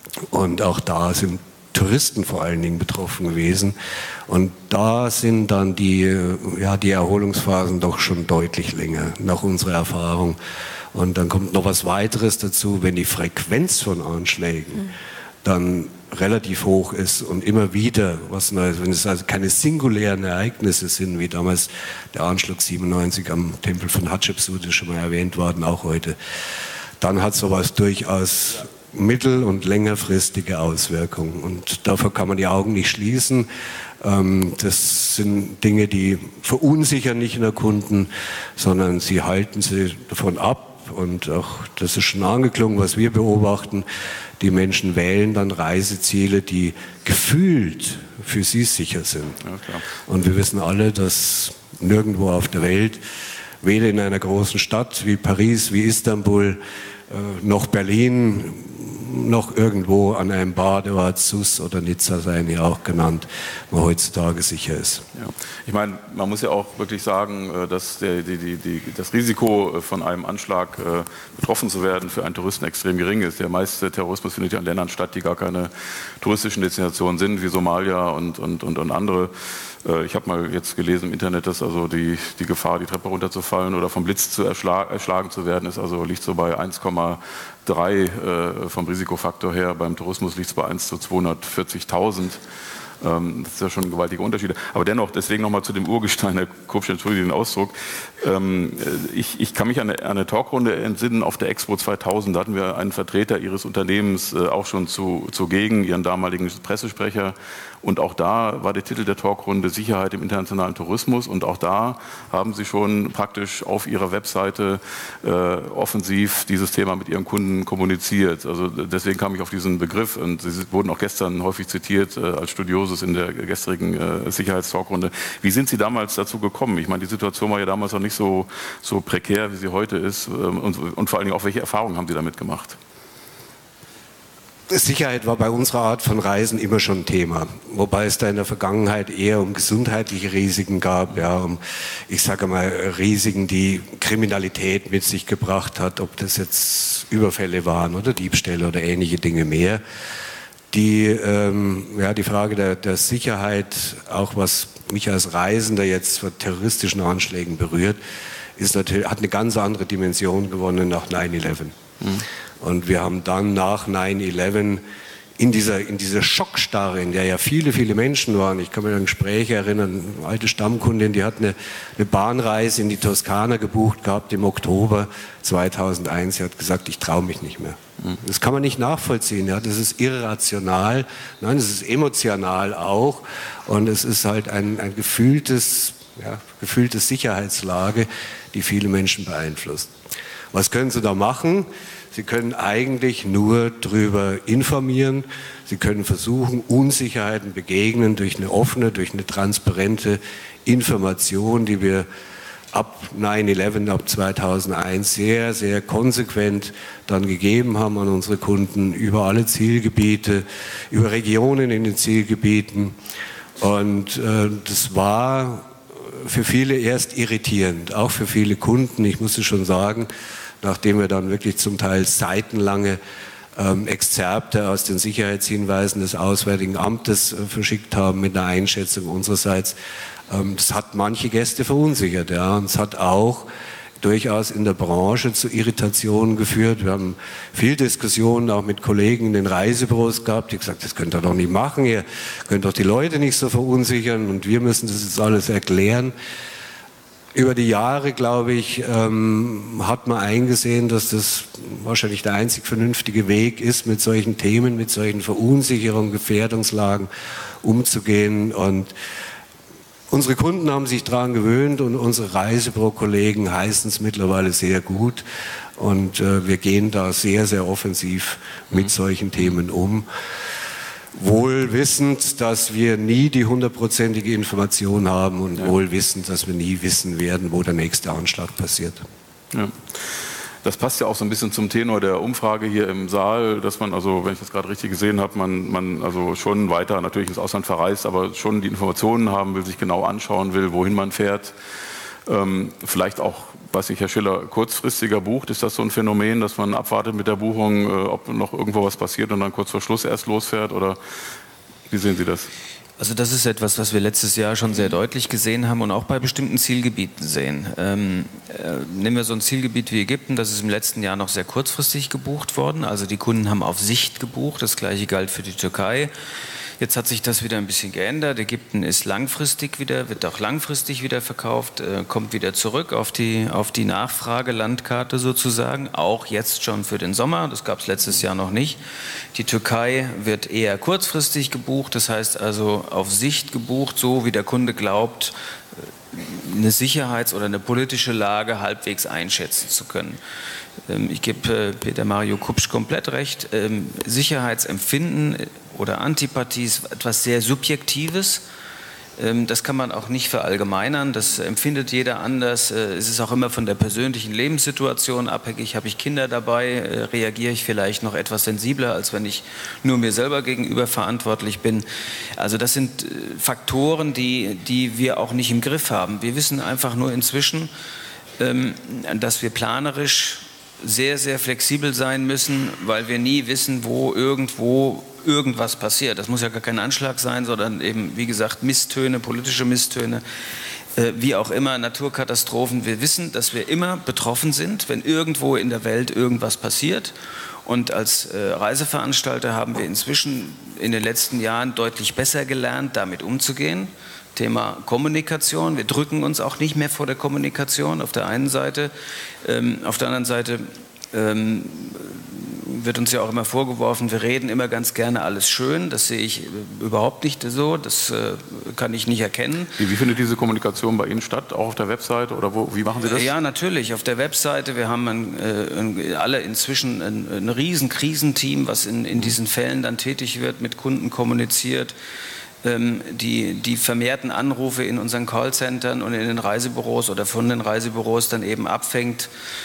Und auch da sind Touristen vor allen Dingen betroffen gewesen. Und da sind dann die Erholungsphasen doch schon deutlich länger, nach unserer Erfahrung. Und dann kommt noch was weiteres dazu, wenn die Frequenz von Anschlägen dann relativ hoch ist und immer wieder was Neues, wenn es also keine singulären Ereignisse sind, wie damals der Anschlag 97 am Tempel von Hatschepsut, ist schon mal erwähnt worden, auch heute, dann hat sowas durchaus mittel- und längerfristige Auswirkungen. Und davor kann man die Augen nicht schließen. Das sind Dinge, die verunsichern nicht nur Kunden, sondern sie halten sie davon ab. Und auch, das ist schon angeklungen, was wir beobachten, die Menschen wählen dann Reiseziele, die gefühlt für sie sicher sind. Ja, klar. Und wir wissen alle, dass nirgendwo auf der Welt weder in einer großen Stadt wie Paris, wie Istanbul, noch Berlin, noch irgendwo an einem Badeort, Sousse oder Nizza seien ja auch genannt, wo heutzutage sicher ist. Ja. Ich meine, man muss ja auch wirklich sagen, dass das Risiko von einem Anschlag betroffen zu werden für einen Touristen extrem gering ist. Der meiste Terrorismus findet ja in Ländern statt, die gar keine touristischen Destinationen sind, wie Somalia und andere. Ich habe mal jetzt gelesen im Internet, dass also die Gefahr, die Treppe runterzufallen oder vom Blitz erschlagen zu werden, liegt so bei 1,3 vom Risikofaktor her. Beim Tourismus liegt es bei 1 zu 240.000. Das ist ja schon gewaltige Unterschiede. Aber dennoch, deswegen nochmal zu dem Urgestein, Herr Kupsch, entschuldige den Ausdruck. Ich kann mich an eine Talkrunde entsinnen auf der Expo 2000. Da hatten wir einen Vertreter Ihres Unternehmens auch schon zugegen, Ihren damaligen Pressesprecher. Und auch da war der Titel der Talkrunde Sicherheit im internationalen Tourismus. Und auch da haben Sie schon praktisch auf Ihrer Webseite offensiv dieses Thema mit Ihren Kunden kommuniziert. Also deswegen kam ich auf diesen Begriff. Und Sie wurden auch gestern häufig zitiert als Studiosus in der gestrigen Sicherheitstalkrunde. Wie sind Sie damals dazu gekommen? Ich meine, die Situation war ja damals auch nicht so prekär, wie sie heute ist. Und vor allen Dingen auch, welche Erfahrungen haben Sie damit gemacht? Sicherheit war bei unserer Art von Reisen immer schon ein Thema, wobei es da in der Vergangenheit eher um gesundheitliche Risiken gab, ja, um, ich sage mal, Risiken, die Kriminalität mit sich gebracht hat, ob das jetzt Überfälle waren oder Diebstähle oder ähnliche Dinge mehr. Die Frage der Sicherheit, auch was mich als Reisender jetzt von terroristischen Anschlägen berührt, hat eine ganz andere Dimension gewonnen nach 9/11. Und wir haben dann nach 9/11 in dieser Schockstarre, in der ja viele, viele Menschen waren. Ich kann mich an Gespräche erinnern, eine alte Stammkundin, die hat eine Bahnreise in die Toskana gebucht gehabt im Oktober 2001. Sie hat gesagt, ich traue mich nicht mehr. Das kann man nicht nachvollziehen. Ja? Das ist irrational, nein, das ist emotional auch. Und es ist halt ein gefühlte Sicherheitslage, die viele Menschen beeinflusst. Was können Sie da machen? Sie können eigentlich nur darüber informieren. Sie können versuchen, Unsicherheiten begegnen durch eine offene, durch eine transparente Information, die wir ab 9/11, ab 2001 sehr, sehr konsequent dann gegeben haben an unsere Kunden über alle Zielgebiete, über Regionen in den Zielgebieten. Und das war für viele erst irritierend, auch für viele Kunden. Ich muss es schon sagen, nachdem wir dann wirklich zum Teil seitenlange Exzerpte aus den Sicherheitshinweisen des Auswärtigen Amtes verschickt haben mit einer Einschätzung unsererseits. Das hat manche Gäste verunsichert. Ja. Und es hat auch durchaus in der Branche zu Irritationen geführt. Wir haben viel Diskussionen auch mit Kollegen in den Reisebüros gehabt, die gesagt, das könnt ihr doch nicht machen, ihr könnt doch die Leute nicht so verunsichern und wir müssen das jetzt alles erklären. Über die Jahre, glaube ich, hat man eingesehen, dass das wahrscheinlich der einzig vernünftige Weg ist, mit solchen Themen, mit solchen Verunsicherungen, Gefährdungslagen umzugehen. Und unsere Kunden haben sich daran gewöhnt und unsere Reisebüro-Kollegen heißen es mittlerweile sehr gut. Und wir gehen da sehr, sehr offensiv mit solchen Themen um. Wohl wissend, dass wir nie die 100%ige Information haben und wohl wissend, dass wir nie wissen werden, wo der nächste Anschlag passiert. Ja. Das passt ja auch so ein bisschen zum Tenor der Umfrage hier im Saal, dass man, also wenn ich das gerade richtig gesehen habe, man also schon weiter natürlich ins Ausland verreist, aber schon die Informationen haben will, sich genau anschauen will, wohin man fährt. Vielleicht auch, weiß ich, Herr Schiller, kurzfristiger bucht. Ist das so ein Phänomen, dass man abwartet mit der Buchung, ob noch irgendwo was passiert und dann kurz vor Schluss erst losfährt? Oder wie sehen Sie das? Also das ist etwas, was wir letztes Jahr schon sehr deutlich gesehen haben und auch bei bestimmten Zielgebieten sehen. Nehmen wir so ein Zielgebiet wie Ägypten, das ist im letzten Jahr noch sehr kurzfristig gebucht worden. Also die Kunden haben auf Sicht gebucht, das gleiche galt für die Türkei. Jetzt hat sich das wieder ein bisschen geändert. Ägypten ist langfristig wieder, wird auch langfristig wieder verkauft, kommt wieder zurück auf die Nachfragelandkarte sozusagen, auch jetzt schon für den Sommer. Das gab es letztes Jahr noch nicht. Die Türkei wird eher kurzfristig gebucht, das heißt also auf Sicht gebucht, so wie der Kunde glaubt, eine Sicherheits- oder eine politische Lage halbwegs einschätzen zu können. Ich gebe Peter Mario Kupsch komplett recht. Sicherheitsempfinden oder Antipathie ist etwas sehr Subjektives. Das kann man auch nicht verallgemeinern, das empfindet jeder anders. Es ist auch immer von der persönlichen Lebenssituation abhängig. Habe ich Kinder dabei, reagiere ich vielleicht noch etwas sensibler, als wenn ich nur mir selber gegenüber verantwortlich bin. Also das sind Faktoren, die wir auch nicht im Griff haben. Wir wissen einfach nur inzwischen, dass wir planerisch sehr, sehr flexibel sein müssen, weil wir nie wissen, wo irgendwo irgendwas passiert. Das muss ja gar kein Anschlag sein, sondern eben, wie gesagt, Misstöne, politische Misstöne, wie auch immer, Naturkatastrophen. Wir wissen, dass wir immer betroffen sind, wenn irgendwo in der Welt irgendwas passiert. Und als Reiseveranstalter haben wir inzwischen in den letzten Jahren deutlich besser gelernt, damit umzugehen. Thema Kommunikation. Wir drücken uns auch nicht mehr vor der Kommunikation auf der einen Seite. Auf der anderen Seite wird uns ja auch immer vorgeworfen, wir reden immer ganz gerne alles schön. Das sehe ich überhaupt nicht so. Das kann ich nicht erkennen. Wie findet diese Kommunikation bei Ihnen statt? Auch auf der Website oder wie machen Sie das? Ja, natürlich. Auf der Webseite. Wir haben alle inzwischen ein riesen Krisenteam, was in diesen Fällen dann tätig wird, mit Kunden kommuniziert. Die vermehrten Anrufe in unseren Callcentern und in den Reisebüros oder von den Reisebüros dann eben abfängt.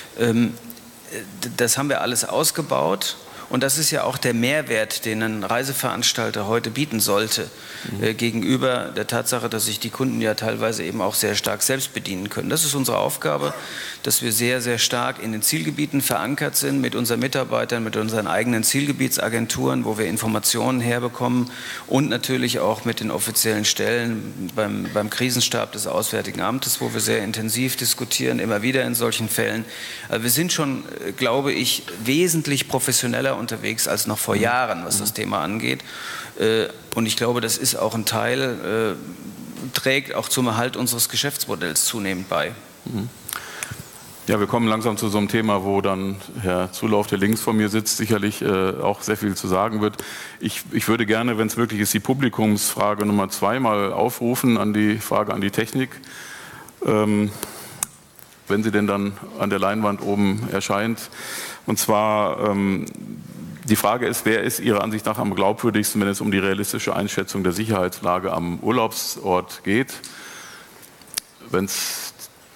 Das haben wir alles ausgebaut. Und das ist ja auch der Mehrwert, den ein Reiseveranstalter heute bieten sollte, gegenüber der Tatsache, dass sich die Kunden ja teilweise eben auch sehr stark selbst bedienen können. Das ist unsere Aufgabe, dass wir sehr, sehr stark in den Zielgebieten verankert sind, mit unseren Mitarbeitern, mit unseren eigenen Zielgebietsagenturen, wo wir Informationen herbekommen und natürlich auch mit den offiziellen Stellen beim Krisenstab des Auswärtigen Amtes, wo wir sehr intensiv diskutieren, immer wieder in solchen Fällen. Wir sind schon, glaube ich, wesentlich professioneller unterwegs als noch vor Jahren, was das Thema angeht. Und ich glaube, das ist auch ein Teil, trägt auch zum Erhalt unseres Geschäftsmodells zunehmend bei. Ja, wir kommen langsam zu so einem Thema, wo dann Herr Zulauf, der links von mir sitzt, sicherlich auch sehr viel zu sagen wird. Ich würde gerne, wenn es möglich ist, die Publikumsfrage Nummer 2 mal aufrufen, die Frage an die Technik. Wenn sie denn dann an der Leinwand oben erscheint. Und zwar, die Frage ist, wer ist Ihrer Ansicht nach am glaubwürdigsten, wenn es um die realistische Einschätzung der Sicherheitslage am Urlaubsort geht? Wenn es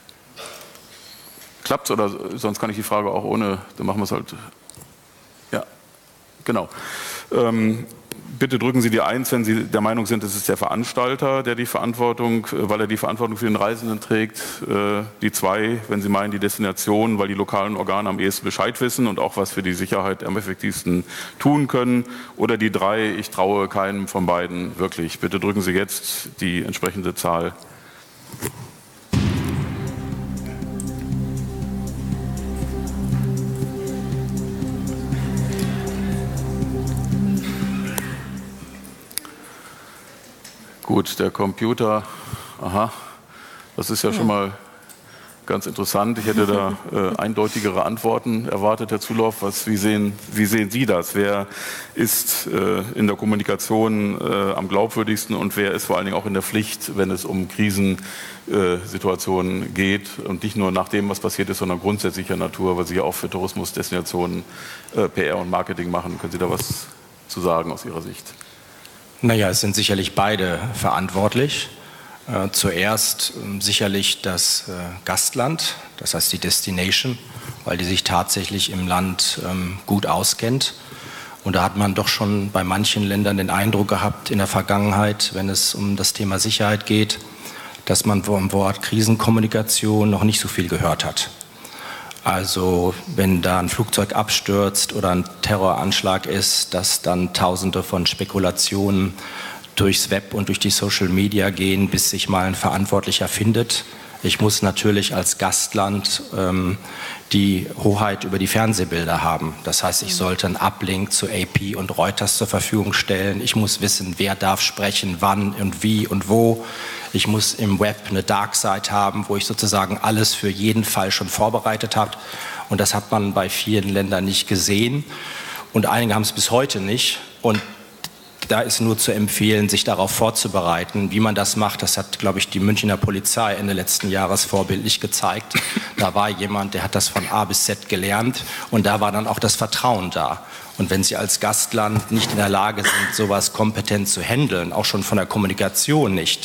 klappt, oder sonst kann ich die Frage auch ohne, dann machen wir es halt. Ja, genau. Bitte drücken Sie die 1, wenn Sie der Meinung sind, es ist der Veranstalter, der die Verantwortung, weil er die Verantwortung für den Reisenden trägt. Die 2, wenn Sie meinen, die Destination, weil die lokalen Organe am ehesten Bescheid wissen und auch was für die Sicherheit am effektivsten tun können. Oder die 3, ich traue keinem von beiden wirklich. Bitte drücken Sie jetzt die entsprechende Zahl. Gut, der Computer, aha, das ist ja schon mal ganz interessant. Ich hätte da eindeutigere Antworten erwartet, Herr Zulauf. Wie sehen Sie das? Wer ist in der Kommunikation am glaubwürdigsten und wer ist vor allen Dingen auch in der Pflicht, wenn es um Krisensituationen geht und nicht nur nach dem, was passiert ist, sondern grundsätzlicher Natur, weil Sie ja auch für Tourismusdestinationen PR und Marketing machen. Können Sie da was zu sagen aus Ihrer Sicht? Naja, es sind sicherlich beide verantwortlich. Zuerst sicherlich das Gastland, das heißt die Destination, weil die sich tatsächlich im Land gut auskennt. Und da hat man doch schon bei manchen Ländern den Eindruck gehabt in der Vergangenheit, wenn es um das Thema Sicherheit geht, dass man vom Wort Krisenkommunikation noch nicht so viel gehört hat. Also wenn da ein Flugzeug abstürzt oder ein Terroranschlag ist, dass dann Tausende von Spekulationen durchs Web und durch die Social Media gehen, bis sich mal ein Verantwortlicher findet. Ich muss natürlich als Gastland die Hoheit über die Fernsehbilder haben. Das heißt, ich sollte einen Uplink zu AP und Reuters zur Verfügung stellen. Ich muss wissen, wer darf sprechen, wann und wie und wo. Ich muss im Web eine Darkseite haben, wo ich sozusagen alles für jeden Fall schon vorbereitet habe. Und das hat man bei vielen Ländern nicht gesehen. Und einige haben es bis heute nicht. Und da ist nur zu empfehlen, sich darauf vorzubereiten. Wie man das macht, das hat, glaube ich, die Münchner Polizei Ende letzten Jahres vorbildlich gezeigt. Da war jemand, der hat das von A bis Z gelernt und da war dann auch das Vertrauen da. Und wenn Sie als Gastland nicht in der Lage sind, sowas kompetent zu handeln, auch schon von der Kommunikation nicht,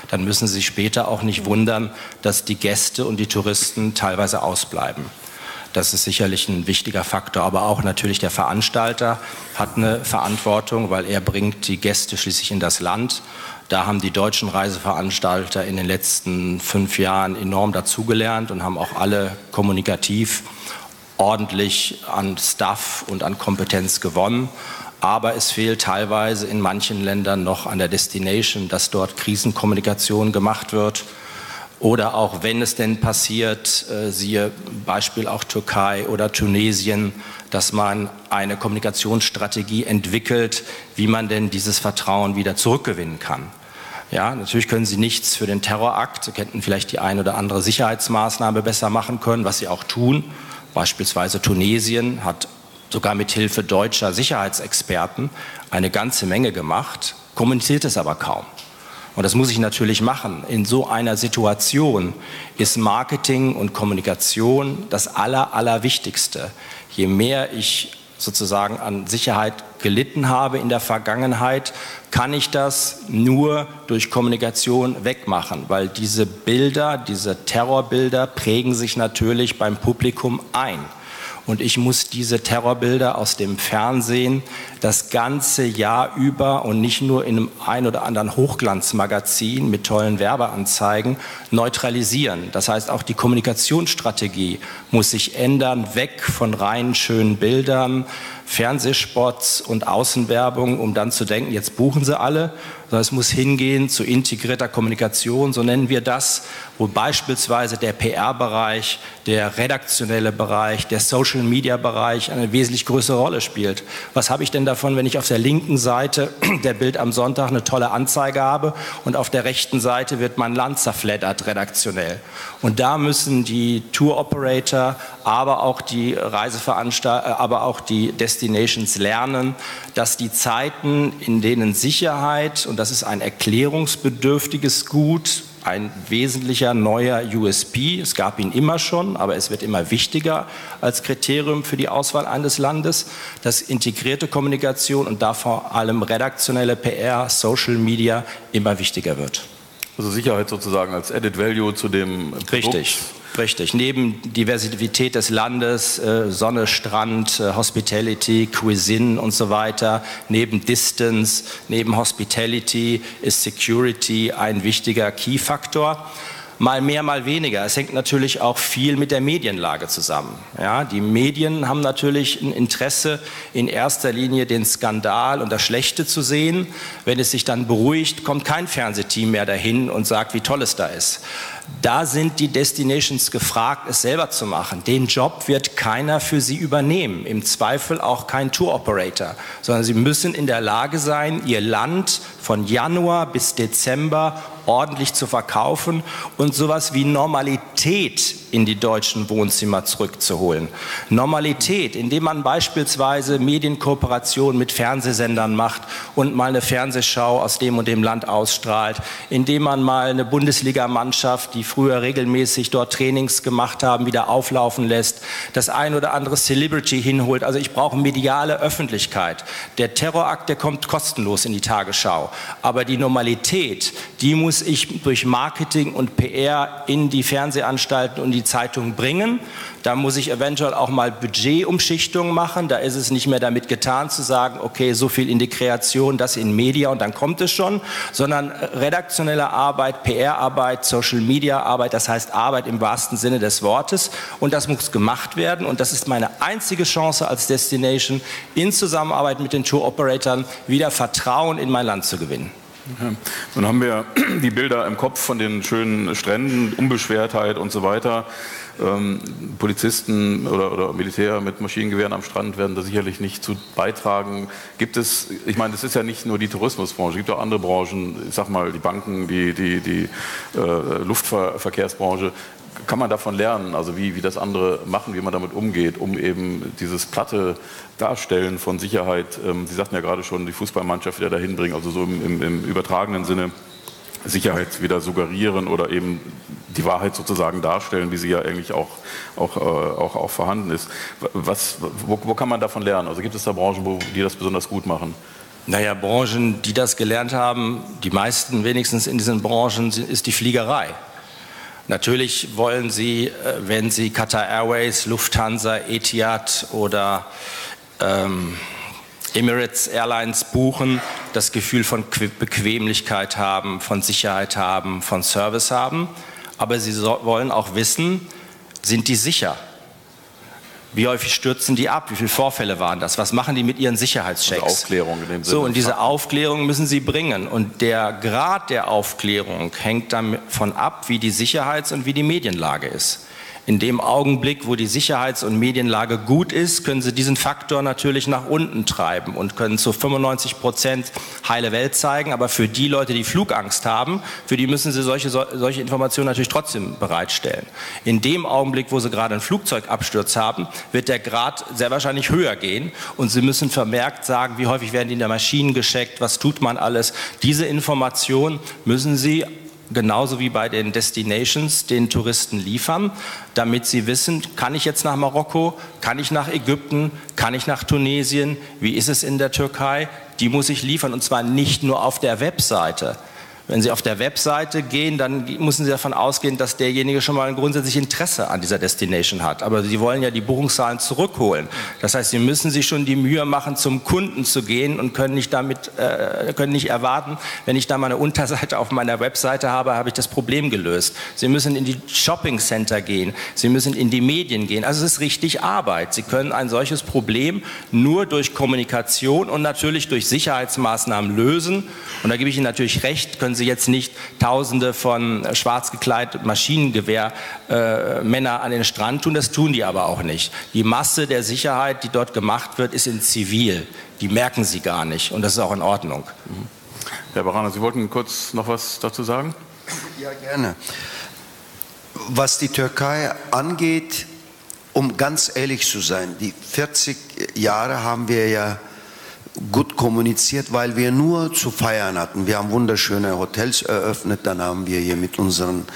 dann müssen Sie sich später auch nicht wundern, dass die Gäste und die Touristen teilweise ausbleiben. Das ist sicherlich ein wichtiger Faktor, aber auch natürlich der Veranstalter hat eine Verantwortung, weil er bringt die Gäste schließlich in das Land. Da haben die deutschen Reiseveranstalter in den letzten 5 Jahren enorm dazugelernt und haben auch alle kommunikativ ordentlich an Staff und an Kompetenz gewonnen. Aber es fehlt teilweise in manchen Ländern noch an der Destination, dass dort Krisenkommunikation gemacht wird. Oder auch wenn es denn passiert, siehe Beispiel auch Türkei oder Tunesien, dass man eine Kommunikationsstrategie entwickelt, wie man denn dieses Vertrauen wieder zurückgewinnen kann. Ja, natürlich können Sie nichts für den Terrorakt, Sie hätten vielleicht die eine oder andere Sicherheitsmaßnahme besser machen können, was Sie auch tun. Beispielsweise Tunesien hat sogar mit Hilfe deutscher Sicherheitsexperten eine ganze Menge gemacht, kommuniziert es aber kaum. Und das muss ich natürlich machen. In so einer Situation ist Marketing und Kommunikation das Allerwichtigste. Je mehr ich sozusagen an Sicherheit gelitten habe in der Vergangenheit, kann ich das nur durch Kommunikation wegmachen, weil diese Bilder, diese Terrorbilder prägen sich natürlich beim Publikum ein. Und ich muss diese Terrorbilder aus dem Fernsehen das ganze Jahr über und nicht nur in einem ein oder anderen Hochglanzmagazin mit tollen Werbeanzeigen neutralisieren. Das heißt, auch die Kommunikationsstrategie muss sich ändern, weg von rein schönen Bildern, Fernsehspots und Außenwerbung, um dann zu denken, jetzt buchen sie alle, sondern es muss hingehen zu integrierter Kommunikation, so nennen wir das, wo beispielsweise der PR-Bereich, der redaktionelle Bereich, der Social-Media-Bereich eine wesentlich größere Rolle spielt. Was habe ich denn davon, wenn ich auf der linken Seite der Bild am Sonntag eine tolle Anzeige habe und auf der rechten Seite wird mein Land zerfleddert redaktionell? Und da müssen die Tour-Operator, aber auch die Reiseveranstalter, aber auch die Destinations lernen, dass die Zeiten, in denen Sicherheit, und das ist ein erklärungsbedürftiges Gut, ein wesentlicher neuer USP, es gab ihn immer schon, aber es wird immer wichtiger als Kriterium für die Auswahl eines Landes, dass integrierte Kommunikation und da vor allem redaktionelle PR, Social Media immer wichtiger wird. Also Sicherheit sozusagen als Added Value zu dem Produkt. Richtig. Richtig, neben Diversität des Landes, Sonne, Strand, Hospitality, Cuisine und so weiter, neben Distance, neben Hospitality ist Security ein wichtiger Key-Faktor. Mal mehr, mal weniger. Es hängt natürlich auch viel mit der Medienlage zusammen. Ja, die Medien haben natürlich ein Interesse, in erster Linie den Skandal und das Schlechte zu sehen. Wenn es sich dann beruhigt, kommt kein Fernsehteam mehr dahin und sagt, wie toll es da ist. Da sind die Destinations gefragt, es selber zu machen. Den Job wird keiner für sie übernehmen, im Zweifel auch kein Tour-Operator, sondern sie müssen in der Lage sein, ihr Land von Januar bis Dezember ordentlich zu verkaufen und sowas wie Normalität in die deutschen Wohnzimmer zurückzuholen. Normalität, indem man beispielsweise Medienkooperation mit Fernsehsendern macht und mal eine Fernsehschau aus dem und dem Land ausstrahlt, indem man mal eine Bundesligamannschaft, die früher regelmäßig dort Trainings gemacht haben, wieder auflaufen lässt, das ein oder andere Celebrity hinholt. Also ich brauche mediale Öffentlichkeit. Der Terrorakt, der kommt kostenlos in die Tagesschau. Aber die Normalität, die muss ich durch Marketing und PR in die Fernsehanstalten und die Zeitung bringen. Da muss ich eventuell auch mal Budgetumschichtungen machen. Da ist es nicht mehr damit getan zu sagen, okay, so viel in die Kreation, das in Media und dann kommt es schon, sondern redaktionelle Arbeit, PR-Arbeit, Social-Media-Arbeit, das heißt Arbeit im wahrsten Sinne des Wortes. Und das muss gemacht werden und das ist meine einzige Chance als Destination, in Zusammenarbeit mit den Tour-Operatoren wieder Vertrauen in mein Land zu gewinnen. Ja. Nun haben wir die Bilder im Kopf von den schönen Stränden, Unbeschwertheit und so weiter. Polizisten oder Militär mit Maschinengewehren am Strand werden da sicherlich nicht zu beitragen. Gibt es, ich meine, das ist ja nicht nur die Tourismusbranche, es gibt auch andere Branchen, ich sag mal die Banken, die Luftverkehrsbranche. Kann man davon lernen, also wie das andere machen, wie man damit umgeht, um eben dieses platte Darstellen von Sicherheit, Sie sagten ja gerade schon, die Fußballmannschaft wieder dahin bringen, also so im übertragenen Sinne Sicherheit wieder suggerieren oder eben die Wahrheit sozusagen darstellen, wie sie ja eigentlich auch vorhanden ist. Wo kann man davon lernen? Also gibt es da Branchen, die das besonders gut machen? Naja, Branchen, die das gelernt haben, die meisten wenigstens in diesen Branchen, ist die Fliegerei. Natürlich wollen sie, wenn sie Qatar Airways, Lufthansa, Etihad oder Emirates Airlines buchen, das Gefühl von Bequemlichkeit haben, von Sicherheit haben, von Service haben. Aber sie wollen auch wissen, sind die sicher? Wie häufig stürzen die ab? Wie viele Vorfälle waren das? Was machen die mit ihren Sicherheitschecks? Also Aufklärung in dem Sinne. So, und diese Aufklärung müssen sie bringen. Und der Grad der Aufklärung hängt davon ab, wie die Sicherheits- und wie die Medienlage ist. In dem Augenblick, wo die Sicherheits- und Medienlage gut ist, können sie diesen Faktor natürlich nach unten treiben und können zu 95% heile Welt zeigen. Aber für die Leute, die Flugangst haben, für die müssen sie solche Informationen natürlich trotzdem bereitstellen. In dem Augenblick, wo sie gerade einen Flugzeugabsturz haben, wird der Grad sehr wahrscheinlich höher gehen. Und sie müssen vermerkt sagen, wie häufig werden die in der Maschinen gescheckt, was tut man alles. Diese Informationen müssen sie genauso wie bei den Destinations den Touristen liefern, damit sie wissen, kann ich jetzt nach Marokko, kann ich nach Ägypten, kann ich nach Tunesien, wie ist es in der Türkei? Die muss ich liefern, und zwar nicht nur auf der Webseite. Wenn Sie auf der Webseite gehen, dann müssen Sie davon ausgehen, dass derjenige schon mal ein grundsätzliches Interesse an dieser Destination hat. Aber Sie wollen ja die Buchungszahlen zurückholen. Das heißt, Sie müssen sich schon die Mühe machen, zum Kunden zu gehen und können nicht erwarten, wenn ich da mal eine Unterseite auf meiner Webseite habe, habe ich das Problem gelöst. Sie müssen in die Shopping Center gehen. Sie müssen in die Medien gehen. Also es ist richtig Arbeit. Sie können ein solches Problem nur durch Kommunikation und natürlich durch Sicherheitsmaßnahmen lösen. Und da gebe ich Ihnen natürlich recht, können Sie jetzt nicht Tausende von schwarz gekleideten Maschinengewehr-Männer an den Strand tun, das tun die aber auch nicht. Die Masse der Sicherheit, die dort gemacht wird, ist in Zivil. Die merken Sie gar nicht, und das ist auch in Ordnung. Herr Baraner, Sie wollten kurz noch was dazu sagen? Ja, gerne. Was die Türkei angeht, um ganz ehrlich zu sein, die 40 Jahre haben wir ja gut kommuniziert, weil wir nur zu feiern hatten. Wir haben wunderschöne Hotels eröffnet, dann haben wir hier mit unseren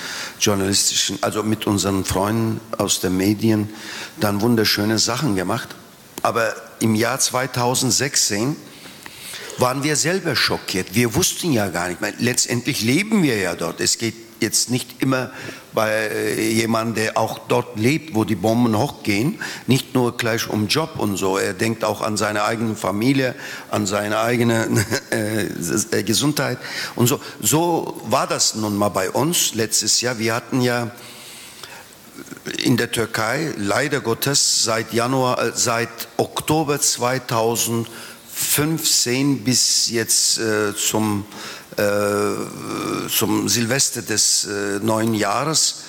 mit unseren Freunden aus den Medien dann wunderschöne Sachen gemacht. Aber im Jahr 2016 waren wir selber schockiert. Wir wussten ja gar nicht, letztendlich leben wir ja dort. Es geht jetzt nicht immer bei jemandem, der auch dort lebt, wo die Bomben hochgehen, nicht nur gleich um Job und so. Er denkt auch an seine eigene Familie, an seine eigene Gesundheit und so. So war das nun mal bei uns letztes Jahr. Wir hatten ja in der Türkei leider Gottes seit Oktober 2015 bis jetzt zum Silvester des neuen Jahres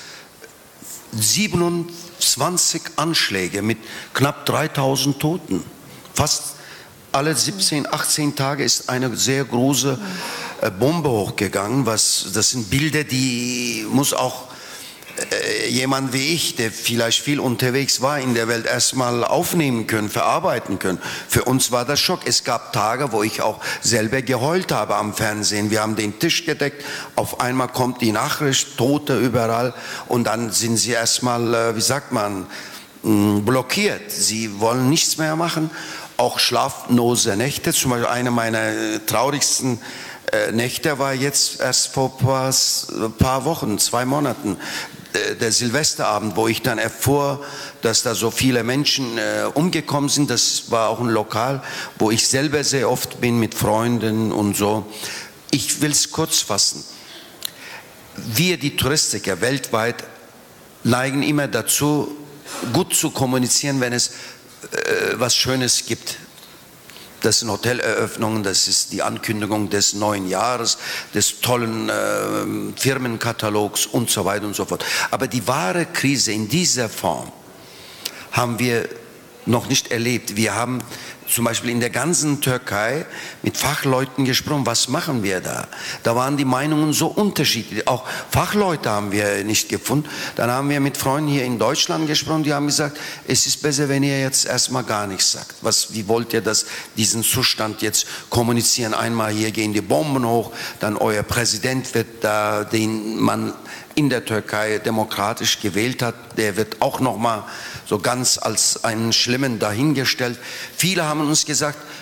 27 Anschläge mit knapp 3000 Toten. Fast alle 17, 18 Tage ist eine sehr große Bombe hochgegangen. Das sind Bilder, die muss auch jemand wie ich, der vielleicht viel unterwegs war in der Welt, erstmal aufnehmen können, verarbeiten können. Für uns war das Schock. Es gab Tage, wo ich auch selber geheult habe am Fernsehen. Wir haben den Tisch gedeckt, auf einmal kommt die Nachricht, Tote überall, und dann sind sie erstmal, blockiert. Sie wollen nichts mehr machen. Auch schlaflose Nächte, zum Beispiel eine meiner traurigsten Nächte war jetzt erst vor ein paar Wochen, 2 Monaten, der Silvesterabend, wo ich dann erfuhr, dass da so viele Menschen umgekommen sind. Das war auch ein Lokal, wo ich selber sehr oft bin mit Freunden und so. Ich will es kurz fassen. Wir, die Touristiker weltweit, neigen immer dazu, gut zu kommunizieren, wenn es was Schönes gibt. Das sind Hoteleröffnungen, das ist die Ankündigung des neuen Jahres, des tollen Firmenkatalogs und so weiter und so fort. Aber die wahre Krise in dieser Form haben wir noch nicht erlebt. Wir haben zum Beispiel in der ganzen Türkei mit Fachleuten gesprochen, was machen wir da? Da waren die Meinungen so unterschiedlich. Auch Fachleute haben wir nicht gefunden. Dann haben wir mit Freunden hier in Deutschland gesprochen, die haben gesagt, es ist besser, wenn ihr jetzt erstmal gar nichts sagt. Wie wollt ihr diesen Zustand jetzt kommunizieren? Einmal hier gehen die Bomben hoch, dann euer Präsident wird da, den man in der Türkei demokratisch gewählt hat, der wird auch noch mal so ganz als einen Schlimmen dahingestellt. Viele haben uns gesagt,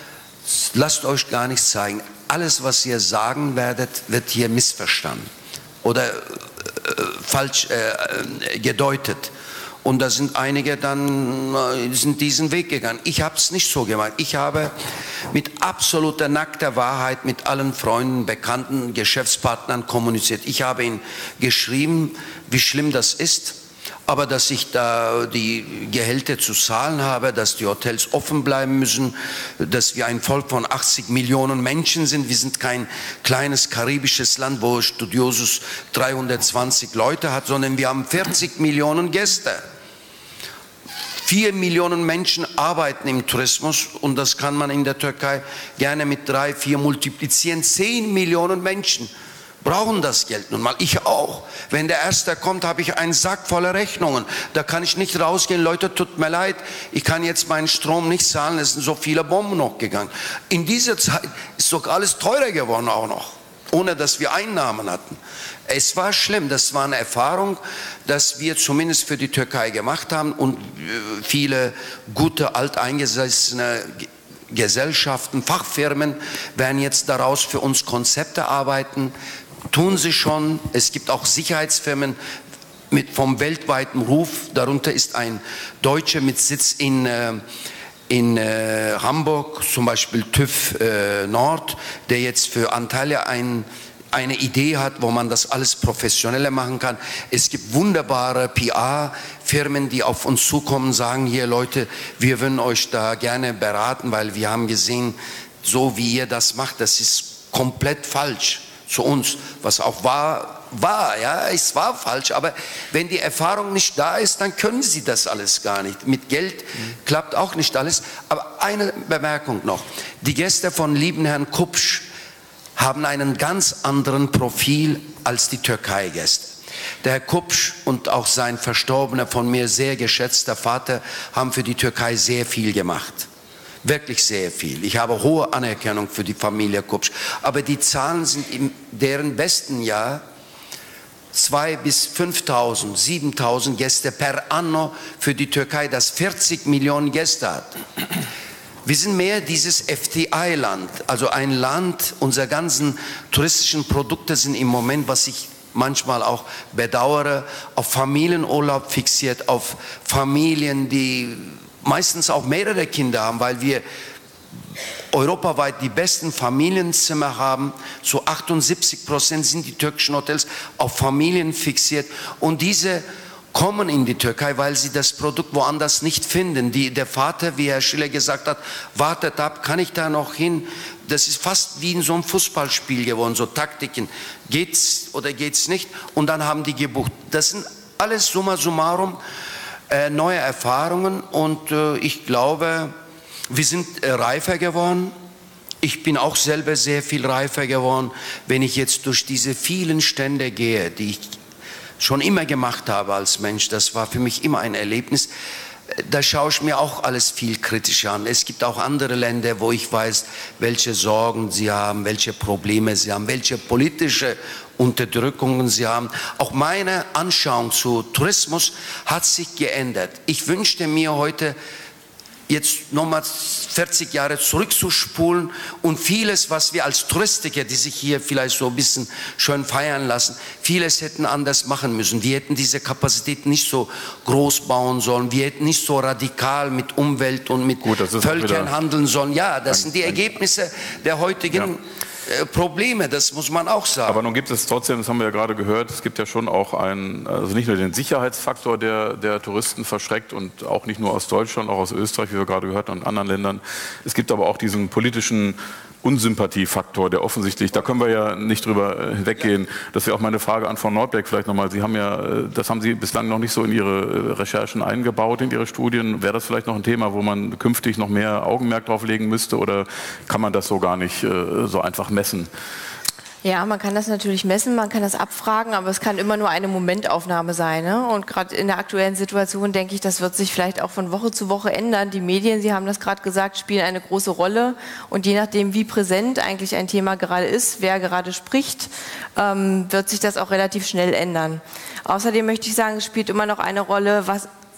lasst euch gar nichts zeigen. Alles, was ihr sagen werdet, wird hier missverstanden oder falsch gedeutet. Und da sind einige dann sind diesen Weg gegangen. Ich habe es nicht so gemacht. Ich habe mit absoluter nackter Wahrheit mit allen Freunden, Bekannten, Geschäftspartnern kommuniziert. Ich habe ihnen geschrieben, wie schlimm das ist, aber dass ich da die Gehälter zu zahlen habe, dass die Hotels offen bleiben müssen, dass wir ein Volk von 80 Millionen Menschen sind. Wir sind kein kleines karibisches Land, wo Studiosus 320 Leute hat, sondern wir haben 40 Millionen Gäste. 4 Millionen Menschen arbeiten im Tourismus und das kann man in der Türkei gerne mit 3, 4 multiplizieren. 10 Millionen Menschen brauchen das Geld nun mal. Ich auch. Wenn der Erste kommt, habe ich einen Sack voller Rechnungen. Da kann ich nicht rausgehen. Leute, tut mir leid, ich kann jetzt meinen Strom nicht zahlen. Es sind so viele Bomben noch gegangen. In dieser Zeit ist doch alles teurer geworden auch noch, ohne dass wir Einnahmen hatten. Es war schlimm, das war eine Erfahrung, dass wir zumindest für die Türkei gemacht haben und viele gute, alteingesessene Gesellschaften, Fachfirmen werden jetzt daraus für uns Konzepte arbeiten, tun sie schon. Es gibt auch Sicherheitsfirmen vom weltweiten Ruf, darunter ist ein Deutscher mit Sitz in Hamburg, zum Beispiel TÜV Nord, der jetzt für Antalya eine Idee hat, wo man das alles professioneller machen kann. Es gibt wunderbare PR-Firmen, die auf uns zukommen, sagen hier, Leute, wir würden euch da gerne beraten, weil wir haben gesehen, so wie ihr das macht, das ist komplett falsch zu uns, was auch war, ja, es war falsch, aber wenn die Erfahrung nicht da ist, dann können sie das alles gar nicht. Mit Geld klappt auch nicht alles. Aber eine Bemerkung noch. Die Gäste von lieben Herrn Kupsch haben einen ganz anderen Profil als die Türkei-Gäste. Der Herr Kupsch und auch sein verstorbener, von mir sehr geschätzter Vater haben für die Türkei sehr viel gemacht. Wirklich sehr viel. Ich habe hohe Anerkennung für die Familie Kupsch. Aber die Zahlen sind in deren besten Jahr 2.000 bis 5.000, 7.000 Gäste per anno für die Türkei, das 40 Millionen Gäste hat. Wir sind mehr dieses FDI-Land, also ein Land, unsere ganzen touristischen Produkte sind im Moment, was ich manchmal auch bedauere, auf Familienurlaub fixiert, auf Familien, die meistens auch mehrere Kinder haben, weil wir europaweit die besten Familienzimmer haben. Zu 78% sind die türkischen Hotels auf Familien fixiert und diese kommen in die Türkei, weil sie das Produkt woanders nicht finden. Der Vater, wie Herr Schiller gesagt hat, wartet ab, kann ich da noch hin? Das ist fast wie in so einem Fußballspiel geworden, so Taktiken. Geht's oder geht's nicht? Und dann haben die gebucht. Das sind alles summa summarum neue Erfahrungen und ich glaube, wir sind reifer geworden. Ich bin auch selber sehr viel reifer geworden, wenn ich jetzt durch diese vielen Stände gehe, die ich schon immer gemacht habe als Mensch. Das war für mich immer ein Erlebnis. Da schaue ich mir auch alles viel kritischer an. Es gibt auch andere Länder, wo ich weiß, welche Sorgen sie haben, welche Probleme sie haben, welche politische Unterdrückungen sie haben. Auch meine Anschauung zu Tourismus hat sich geändert. Ich wünschte mir heute, jetzt nochmal 40 Jahre zurückzuspulen und vieles, was wir als Touristiker, die sich hier vielleicht so ein bisschen schön feiern lassen, vieles hätten anders machen müssen. Wir hätten diese Kapazität nicht so groß bauen sollen. Wir hätten nicht so radikal mit Umwelt und mit Völkern handeln sollen. Ja, das sind die Ergebnisse der heutigen Probleme, das muss man auch sagen. Aber nun gibt es trotzdem, das haben wir ja gerade gehört, es gibt ja schon auch also nicht nur den Sicherheitsfaktor, der Touristen verschreckt und auch nicht nur aus Deutschland, auch aus Österreich, wie wir gerade gehört haben, und anderen Ländern. Es gibt aber auch diesen politischen Unsympathiefaktor, der offensichtlich, da können wir ja nicht drüber hinweggehen. Das wäre auch meine Frage an Frau Nordbeck vielleicht nochmal. Sie haben ja, das haben Sie bislang noch nicht so in Ihre Recherchen eingebaut, in Ihre Studien. Wäre das vielleicht noch ein Thema, wo man künftig noch mehr Augenmerk drauf legen müsste oder kann man das so gar nicht so einfach messen? Ja, man kann das natürlich messen, man kann das abfragen, aber es kann immer nur eine Momentaufnahme sein. Ne? Und gerade in der aktuellen Situation denke ich, das wird sich vielleicht auch von Woche zu Woche ändern. Die Medien, Sie haben das gerade gesagt, spielen eine große Rolle. Und je nachdem, wie präsent eigentlich ein Thema gerade ist, wer gerade spricht, wird sich das auch relativ schnell ändern. Außerdem möchte ich sagen, es spielt immer noch eine Rolle,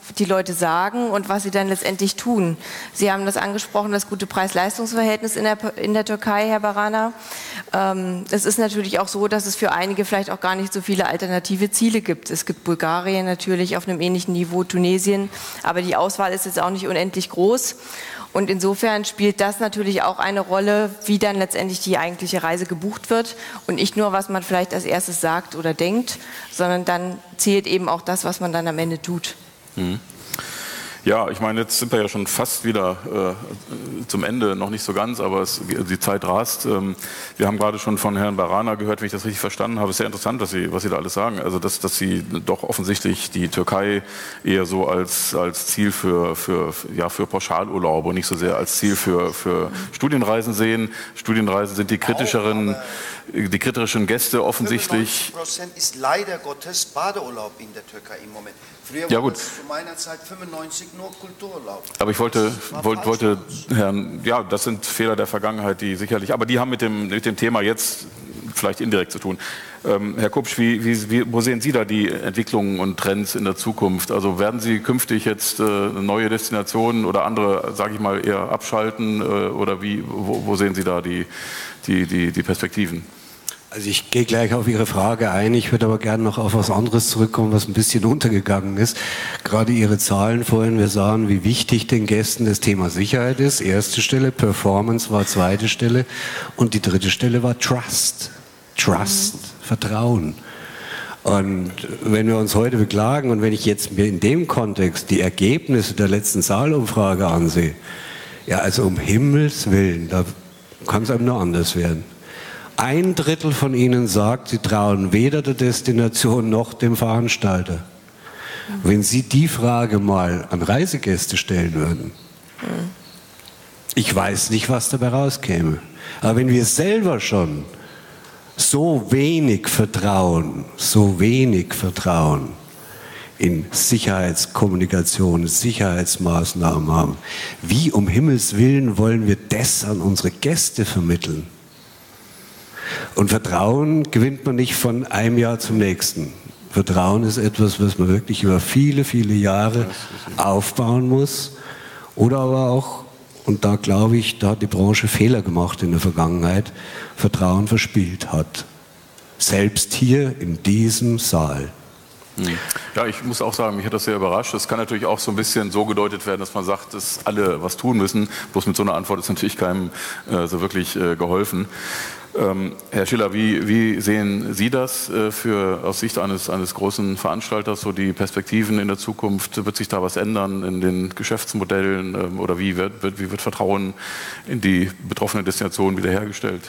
die Leute sagen und was sie dann letztendlich tun. Sie haben das angesprochen, das gute Preis-Leistungs-Verhältnis in der Türkei, Herr Barana. Es ist natürlich auch so, dass es für einige vielleicht auch gar nicht so viele alternative Ziele gibt. Es gibt Bulgarien natürlich auf einem ähnlichen Niveau, Tunesien, aber die Auswahl ist jetzt auch nicht unendlich groß. Und insofern spielt das natürlich auch eine Rolle, wie dann letztendlich die eigentliche Reise gebucht wird. Und nicht nur, was man vielleicht als erstes sagt oder denkt, sondern dann zählt eben auch das, was man dann am Ende tut. Mhm. Ja, ich meine, jetzt sind wir ja schon fast wieder zum Ende, noch nicht so ganz, aber die Zeit rast. Wir haben gerade schon von Herrn Barana gehört, wenn ich das richtig verstanden habe. Es ist sehr interessant, was Sie da alles sagen. Also, dass Sie doch offensichtlich die Türkei eher so als Ziel für Pauschalurlaube und nicht so sehr als Ziel für Studienreisen sehen. Studienreisen sind die kritischeren Gäste offensichtlich. 95% ist leider Gottes Badeurlaub in der Türkei im Moment. Früher ja, war gut. das zu meiner Zeit 95 nur Kultururlaub. Aber ich wollte Herrn, ja, das sind Fehler der Vergangenheit, die sicherlich, aber die haben mit dem Thema jetzt vielleicht indirekt zu tun. Herr Kupsch, wo sehen Sie da die Entwicklungen und Trends in der Zukunft? Also werden Sie künftig jetzt neue Destinationen oder andere, sage ich mal, eher abschalten oder wo sehen Sie da die Perspektiven? Also ich gehe gleich auf Ihre Frage ein, ich würde aber gerne noch auf was anderes zurückkommen, was ein bisschen untergegangen ist. Gerade Ihre Zahlen vorhin, wir sahen, wie wichtig den Gästen das Thema Sicherheit ist. Erste Stelle, Performance war zweite Stelle und die dritte Stelle war Trust. Trust, Vertrauen. Und wenn wir uns heute beklagen und wenn ich jetzt mir in dem Kontext die Ergebnisse der letzten Zahlumfrage ansehe, ja, also um Himmels Willen, da kann es einem nur anders werden. 1/3 von ihnen sagt, sie trauen weder der Destination noch dem Veranstalter. Wenn Sie die Frage mal an Reisegäste stellen würden, ich weiß nicht, was dabei rauskäme. Aber wenn wir selber schon so wenig Vertrauen in Sicherheitskommunikation, Sicherheitsmaßnahmen haben, wie um Himmels Willen wollen wir das an unsere Gäste vermitteln? Und Vertrauen gewinnt man nicht von einem Jahr zum nächsten. Vertrauen ist etwas, was man wirklich über viele, viele Jahre aufbauen muss. Oder aber auch, und da glaube ich, da hat die Branche Fehler gemacht in der Vergangenheit, Vertrauen verspielt hat. Selbst hier in diesem Saal. Ja, ich muss auch sagen, mich hat das sehr überrascht. Das kann natürlich auch so ein bisschen so gedeutet werden, dass man sagt, dass alle was tun müssen. Bloß mit so einer Antwort ist natürlich keinem so wirklich geholfen. Herr Schiller, wie sehen Sie das aus Sicht eines großen Veranstalters, so die Perspektiven in der Zukunft? Wird sich da was ändern in den Geschäftsmodellen oder wie wird Vertrauen in die betroffenen Destinationen wiederhergestellt?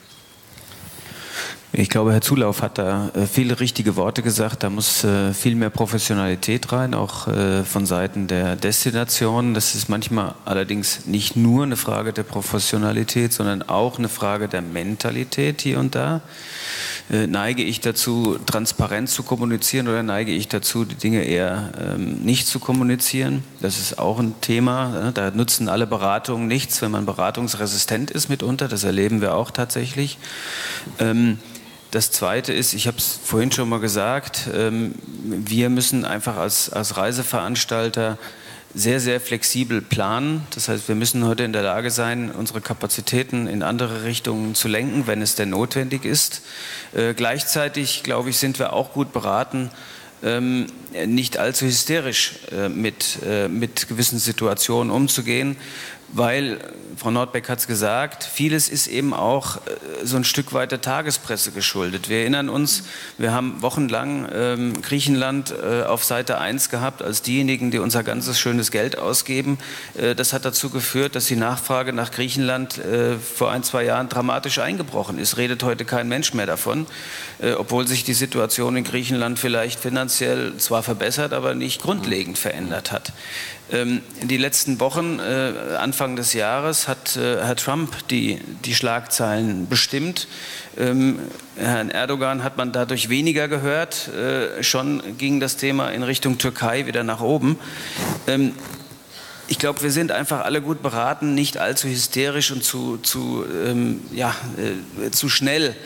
Ich glaube, Herr Zulauf hat da viele richtige Worte gesagt. Da muss viel mehr Professionalität rein, auch von Seiten der Destination. Das ist manchmal allerdings nicht nur eine Frage der Professionalität, sondern auch eine Frage der Mentalität hier und da. Neige ich dazu, transparent zu kommunizieren oder neige ich dazu, die Dinge eher nicht zu kommunizieren? Das ist auch ein Thema. Da nutzen alle Beratungen nichts, wenn man beratungsresistent ist mitunter. Das erleben wir auch tatsächlich. Das Zweite ist, ich habe es vorhin schon mal gesagt, wir müssen einfach als Reiseveranstalter sehr, sehr flexibel planen. Das heißt, wir müssen heute in der Lage sein, unsere Kapazitäten in andere Richtungen zu lenken, wenn es denn notwendig ist. Gleichzeitig, glaube ich, sind wir auch gut beraten, nicht allzu hysterisch mit gewissen Situationen umzugehen, weil, Frau Nordbeck hat es gesagt, vieles ist eben auch so ein Stück weit der Tagespresse geschuldet. Wir erinnern uns, wir haben wochenlang Griechenland auf Seite 1 gehabt als diejenigen, die unser ganzes schönes Geld ausgeben. Das hat dazu geführt, dass die Nachfrage nach Griechenland vor 1-2 Jahren dramatisch eingebrochen ist. Redet heute kein Mensch mehr davon, obwohl sich die Situation in Griechenland vielleicht finanziell zwar verbessert, aber nicht grundlegend verändert hat. Die letzten Wochen, Anfang des Jahres, hat Herr Trump die Schlagzeilen bestimmt. Herrn Erdogan hat man dadurch weniger gehört. Schon ging das Thema in Richtung Türkei wieder nach oben. Ich glaube, wir sind einfach alle gut beraten, nicht allzu hysterisch und zu schnell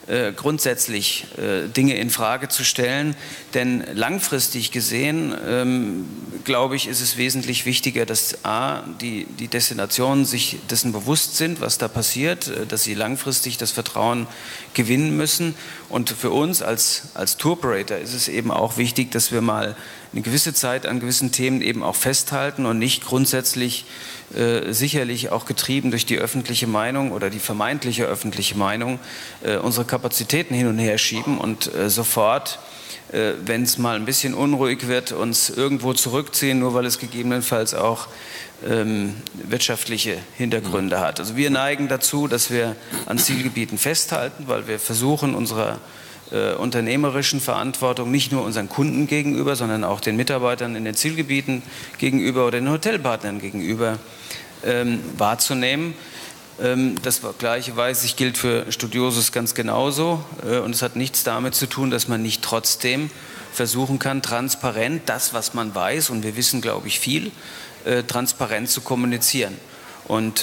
grundsätzlich Dinge in Frage zu stellen. Denn langfristig gesehen, glaube ich, ist es wesentlich wichtiger, dass die Destinationen sich dessen bewusst sind, was da passiert, dass sie langfristig das Vertrauen gewinnen müssen. Und für uns als Tour-Operator ist es eben auch wichtig, dass wir mal eine gewisse Zeit an gewissen Themen eben auch festhalten und nicht grundsätzlich sicherlich auch getrieben durch die öffentliche Meinung oder die vermeintliche öffentliche Meinung unsere Kapazitäten hin und her schieben und sofort, wenn es mal ein bisschen unruhig wird, uns irgendwo zurückziehen, nur weil es gegebenenfalls auch wirtschaftliche Hintergründe hat. Also wir neigen dazu, dass wir an Zielgebieten festhalten, weil wir versuchen, unserer unternehmerischen Verantwortung nicht nur unseren Kunden gegenüber, sondern auch den Mitarbeitern in den Zielgebieten gegenüber oder den Hotelpartnern gegenüber wahrzunehmen. Das Gleiche, weiß ich, gilt für Studiosus ganz genauso. Und es hat nichts damit zu tun, dass man nicht trotzdem versuchen kann, transparent das, was man weiß, und wir wissen, glaube ich, viel, transparent zu kommunizieren. Und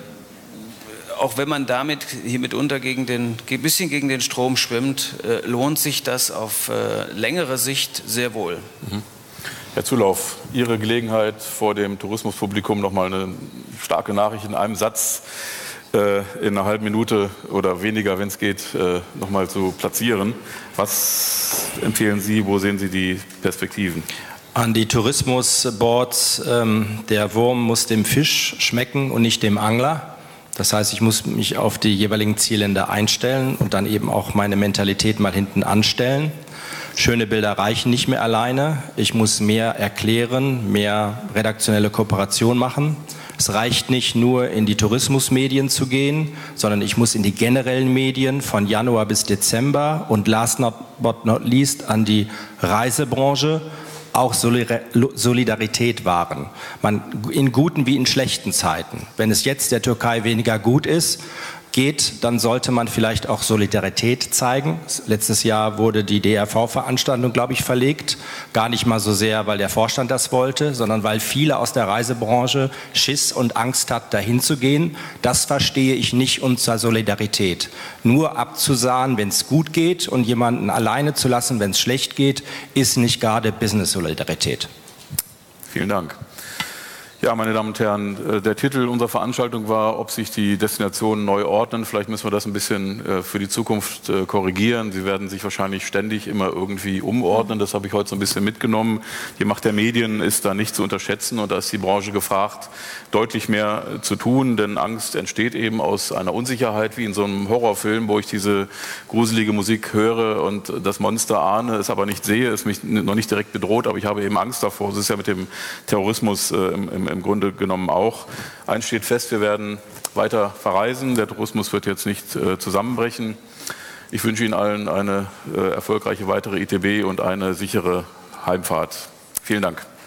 auch wenn man damit hier mitunter ein bisschen gegen den Strom schwimmt, lohnt sich das auf längere Sicht sehr wohl. Herr Zulauf, Ihre Gelegenheit, vor dem Tourismuspublikum noch mal eine starke Nachricht in einem Satz in einer halben Minute oder weniger, wenn es geht, noch mal zu platzieren. Was empfehlen Sie, wo sehen Sie die Perspektiven? An die Tourismusboards, der Wurm muss dem Fisch schmecken und nicht dem Angler. Das heißt, ich muss mich auf die jeweiligen Zielländer einstellen und dann eben auch meine Mentalität mal hinten anstellen. Schöne Bilder reichen nicht mehr alleine. Ich muss mehr erklären, mehr redaktionelle Kooperation machen. Es reicht nicht nur, in die Tourismusmedien zu gehen, sondern ich muss in die generellen Medien von Januar bis Dezember und last but not least an die Reisebranche auch Solidarität wahren. In guten wie in schlechten Zeiten. Wenn es jetzt der Türkei weniger gut geht, dann sollte man vielleicht auch Solidarität zeigen. Letztes Jahr wurde die DRV-Veranstaltung, glaube ich, verlegt. Gar nicht mal so sehr, weil der Vorstand das wollte, sondern weil viele aus der Reisebranche Schiss und Angst hat, dahin zu gehen. Das verstehe ich nicht unter Solidarität. Nur abzusahen, wenn es gut geht, und jemanden alleine zu lassen, wenn es schlecht geht, ist nicht gerade Business-Solidarität. Vielen Dank. Ja, meine Damen und Herren, der Titel unserer Veranstaltung war, ob sich die Destinationen neu ordnen. Vielleicht müssen wir das ein bisschen für die Zukunft korrigieren. Sie werden sich wahrscheinlich ständig immer irgendwie umordnen. Das habe ich heute so ein bisschen mitgenommen. Die Macht der Medien ist da nicht zu unterschätzen, und da ist die Branche gefragt, deutlich mehr zu tun, denn Angst entsteht eben aus einer Unsicherheit, wie in so einem Horrorfilm, wo ich diese gruselige Musik höre und das Monster ahne, es aber nicht sehe, es mich noch nicht direkt bedroht, aber ich habe eben Angst davor. Das ist ja mit dem Terrorismus im Grunde genommen auch. Eins steht fest, wir werden weiter verreisen. Der Tourismus wird jetzt nicht zusammenbrechen. Ich wünsche Ihnen allen eine erfolgreiche weitere ITB und eine sichere Heimfahrt. Vielen Dank.